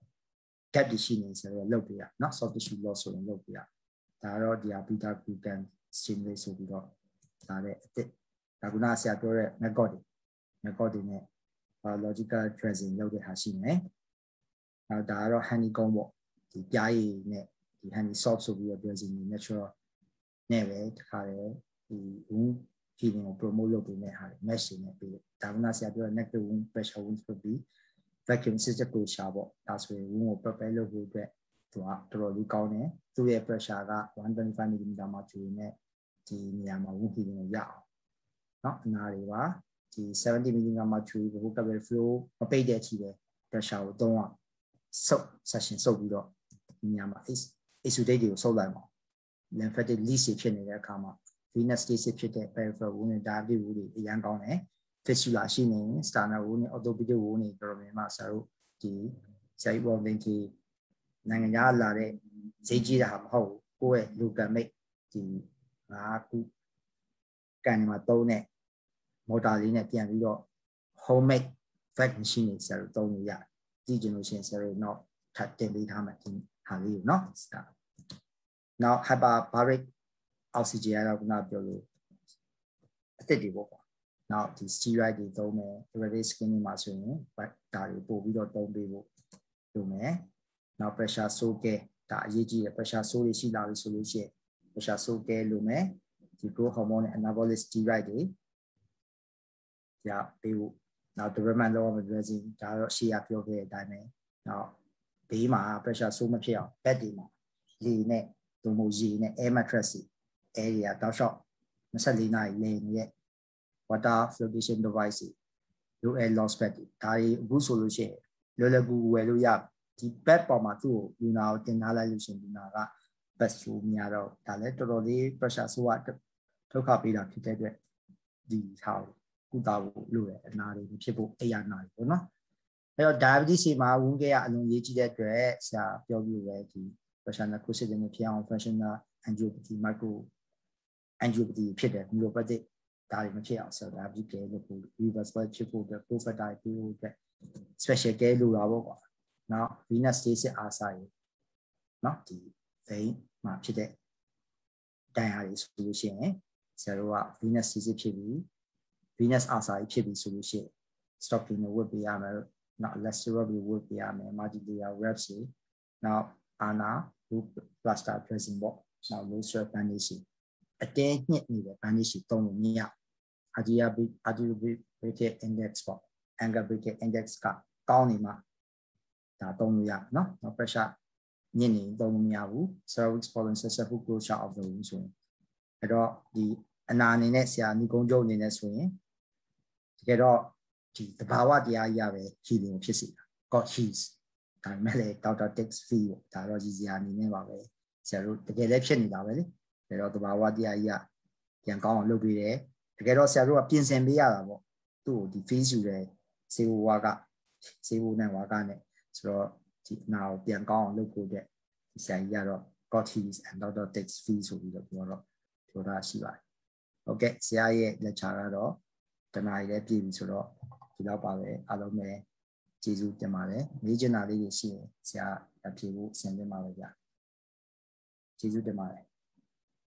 [SPEAKER 1] gap တွေရှိနေဆိုတော့လုပ်ပေးရနော် soft tissue loss ဆိုရင်လုပ်ပေးရဒါတော့ဒီ beta glucan stimulate ဆိုပြီးတော့ဒါတဲ့အစ်ဒါကဆရာပြောတဲ့ method တွေနဲ့ biological dressing လုပ်တဲ့ဟာရှိမယ်နောက်ဒါကတော့ honeycomb ပေါ့ဒီပြားရည်နဲ့ဒီ honey soft ဆိုပြီးတော့ dressing natural နဲ့ပဲတခါလေဒီ wound healing ကို promote လုပ်ပေးတဲ့ဟာတွေ mesh တွေနဲ့ပေးဒါကဆရာပြောတဲ့ negative wound pressure wound ဆိုပြီး vacuum assisted closure ပေါ့ဒါဆိုရင် wound ကို prepare လုပ်ဖို့အတွက်သူကတော်တော်လေးကောင်းတယ်သူ့ရဲ့ pressure က125 mm မှာကျူနေဒီနေရာမှာ wound healing ကိုရအောင်เนาะအနာတွေပါဒီ70 mm မှာကျူဘို capillary flow မပိတ်တဲ့အထိပဲ pressure ကိုသုံးအောင်session ဆုပ်ပြီးတော့ဒီနေရာမှာ exudate တွေကိုဆုပ်လိုက်ပါ lymphatic leak ဖြစ်နေတဲ့အခါမှာ venous stasis ဖြစ်တဲ့ peripheral wound နဲ့ diabetic wound တွေအရန်ကောင်းတယ် fistula ရှိနေ sternal wound နဲ့ orthopedic wound တွေတော်တော်များများဆရာတို့ဒီဆရာကြီးပေါ်တင်ကြီးနိုင်ငံခြားလာတဲ့ဈေးကြီးတာမဟုတ်ဘူးကိုယ့်ရဲ့ local made ဒီ5ခုကန်မှာသုံးတဲ့ motor လေးနဲ့ပြန်ပြီးတော့ homemade vac machine တွေဆရာတို့သုံးလို့ရတယ်ကြည့်ကြလို့ရှိရင်ဆရာတို့တော့ထပ်တင်ပေးထားမှဒီဟာလေးကိုเนาะနောက် hyperbaric oxygen ကတော့ခုနပြောလို့အသစ်တွေပေါ့ကွာနောက်ဒီ steroid တွေသုံးမယ် irradiate skin တွေမှာဆိုရင်ဒါတွေပို့ပြီးတော့သုံးပေးဖို့လုပ်မယ်နောက် pressure ဆိုးကဲဒါအရေးကြီးတယ် pressure ဆိုးတွေရှိလာပြီဆိုလို့ရှိရင် pressure ဆိုးကဲလုပ်မယ်ဒီ growth hormone နဲ့ anabolic steroid တွေရပေးဖို့နောက် development လုပ်ရမယ်ပြောစီဒါတော့ရှေ့ရပြောခဲ့တဲ့အတိုင်းပဲနောက်ဘေးမှာ pressure ဆိုးမဖြစ်အောင် bed တွေမှာလေနဲ့ဒုံမို့ရေနဲ့ air mattress တွေ air တွေကတောက်လျှောက်24နာရီလေနေတဲ့ water flotation device တွေ low air loss bed တွေဒါတွေအခုဆိုလို့ရှိရင်လွယ်လွယ်ကူကူဝယ်လို့ရဒီ bed ပေါ်မှာသူ့ကိုလူနာကိုတင်ထားလိုက်လို့ရှိရင်လူနာက bed ဆိုးမရတော့ဒါလည်းတော်တော်လေး pressure ဆိုးကဒုက္ခပေးတာဖြစ်တဲ့အတွက်ဒီထားကုသဖို့လိုတယ်အနာတွေမဖြစ်ဖို့အိယာနာတွေပေါ့နော်အဲ့တော့ diabetes မှာဝန်းကဲကအလွန်ရေးကြီးတဲ့အတွက်ဆရာပြောပြလို့ပဲဒီ pressure နဲ့ cross တွေဖြစ်အောင် functional angiopathy micro angiopathy ဖြစ်တယ် neuropathic ဒါတွေမဖြစ်အောင်ဆိုတော့ diabetes care လို့ reversible ဖြစ်ဖို့အတွက် prophylaxis ပေးဖို့အတွက် special care လိုတာပေါ့ကွာနောက် venous stasis ulcer ရေနော်ဒီ vein မှာဖြစ်တဲ့ဒဏ်ရာတွေဆိုလို့ရှိရင်ဆရာတို့က venous stasis ဖြစ်ပြီး venous ulcer ဖြစ်ပြီးဆိုလို့ရှိရင် stocking ကိုဝတ်ပေးရမယ်နောက် elastic ကိုဝတ်ပေးရမယ် multi-layer wraps တွေနောက် ana plaster dressing ပေါ့နောက် low stress bandage အတင်းညှစ်နေတဲ့ bandage သုံးလို့မရ arterial index ပေါ့ ankle brachial index ကကောင်းနေမှဒါသုံးလို့ရနော် pressure ညှစ်နေသုံးလို့မရဘူး cervix following successful closure of the wound ဆိုရင်အဲ့တော့ဒီအနာအနေနဲ့ဆရာညီကုန်းချုပ်အနေနဲ့ဆိုရင်တကယ်တော့ဒီတဘာဝတရားကြီးရပဲ healing ဖြစ်စေတာ God heals ဒါပေမဲ့လည်း Dr. Tex fee ဒါတော့ကြီးစရာအနေနဲ့ပါပဲဆရာတို့တကယ်လည်းဖြစ်နေတာပဲလေဒါတော့တဘာဝတရားကြီးကပြန်ကောင်းအောင်လုပ်ပေးတယ်တကယ်တော့ဆရာတို့ကပြင်ဆင်ပေးရတာပေါ့သူ့ကိုဒီ fees ယူတယ်စေဝါကစေဝနဲ့ဝါကနဲ့ဆိုတော့ဒီနာကိုပြန်ကောင်းအောင်လုပ်ဖို့တဲ့ဒီဆရာကြီးကတော့ God heals and Dr. Tex fee ဆိုပြီးတော့ပြောတာရှိပါတယ်ဟုတ်ကဲ့ဆရာရဲ့ lecture ကတော့တနားရီလည်းပြည့်ပြီဆိုတော့ဒီတော့ပါပဲအားလုံးပဲကျေးဇူးတင်ပါတယ်မေးချင်တာလေးတွေရှိရင်ဆရာဖြေဖို့အဆင်သင့်ပါပဲဗျာကျေးဇူးတင်ပါတယ်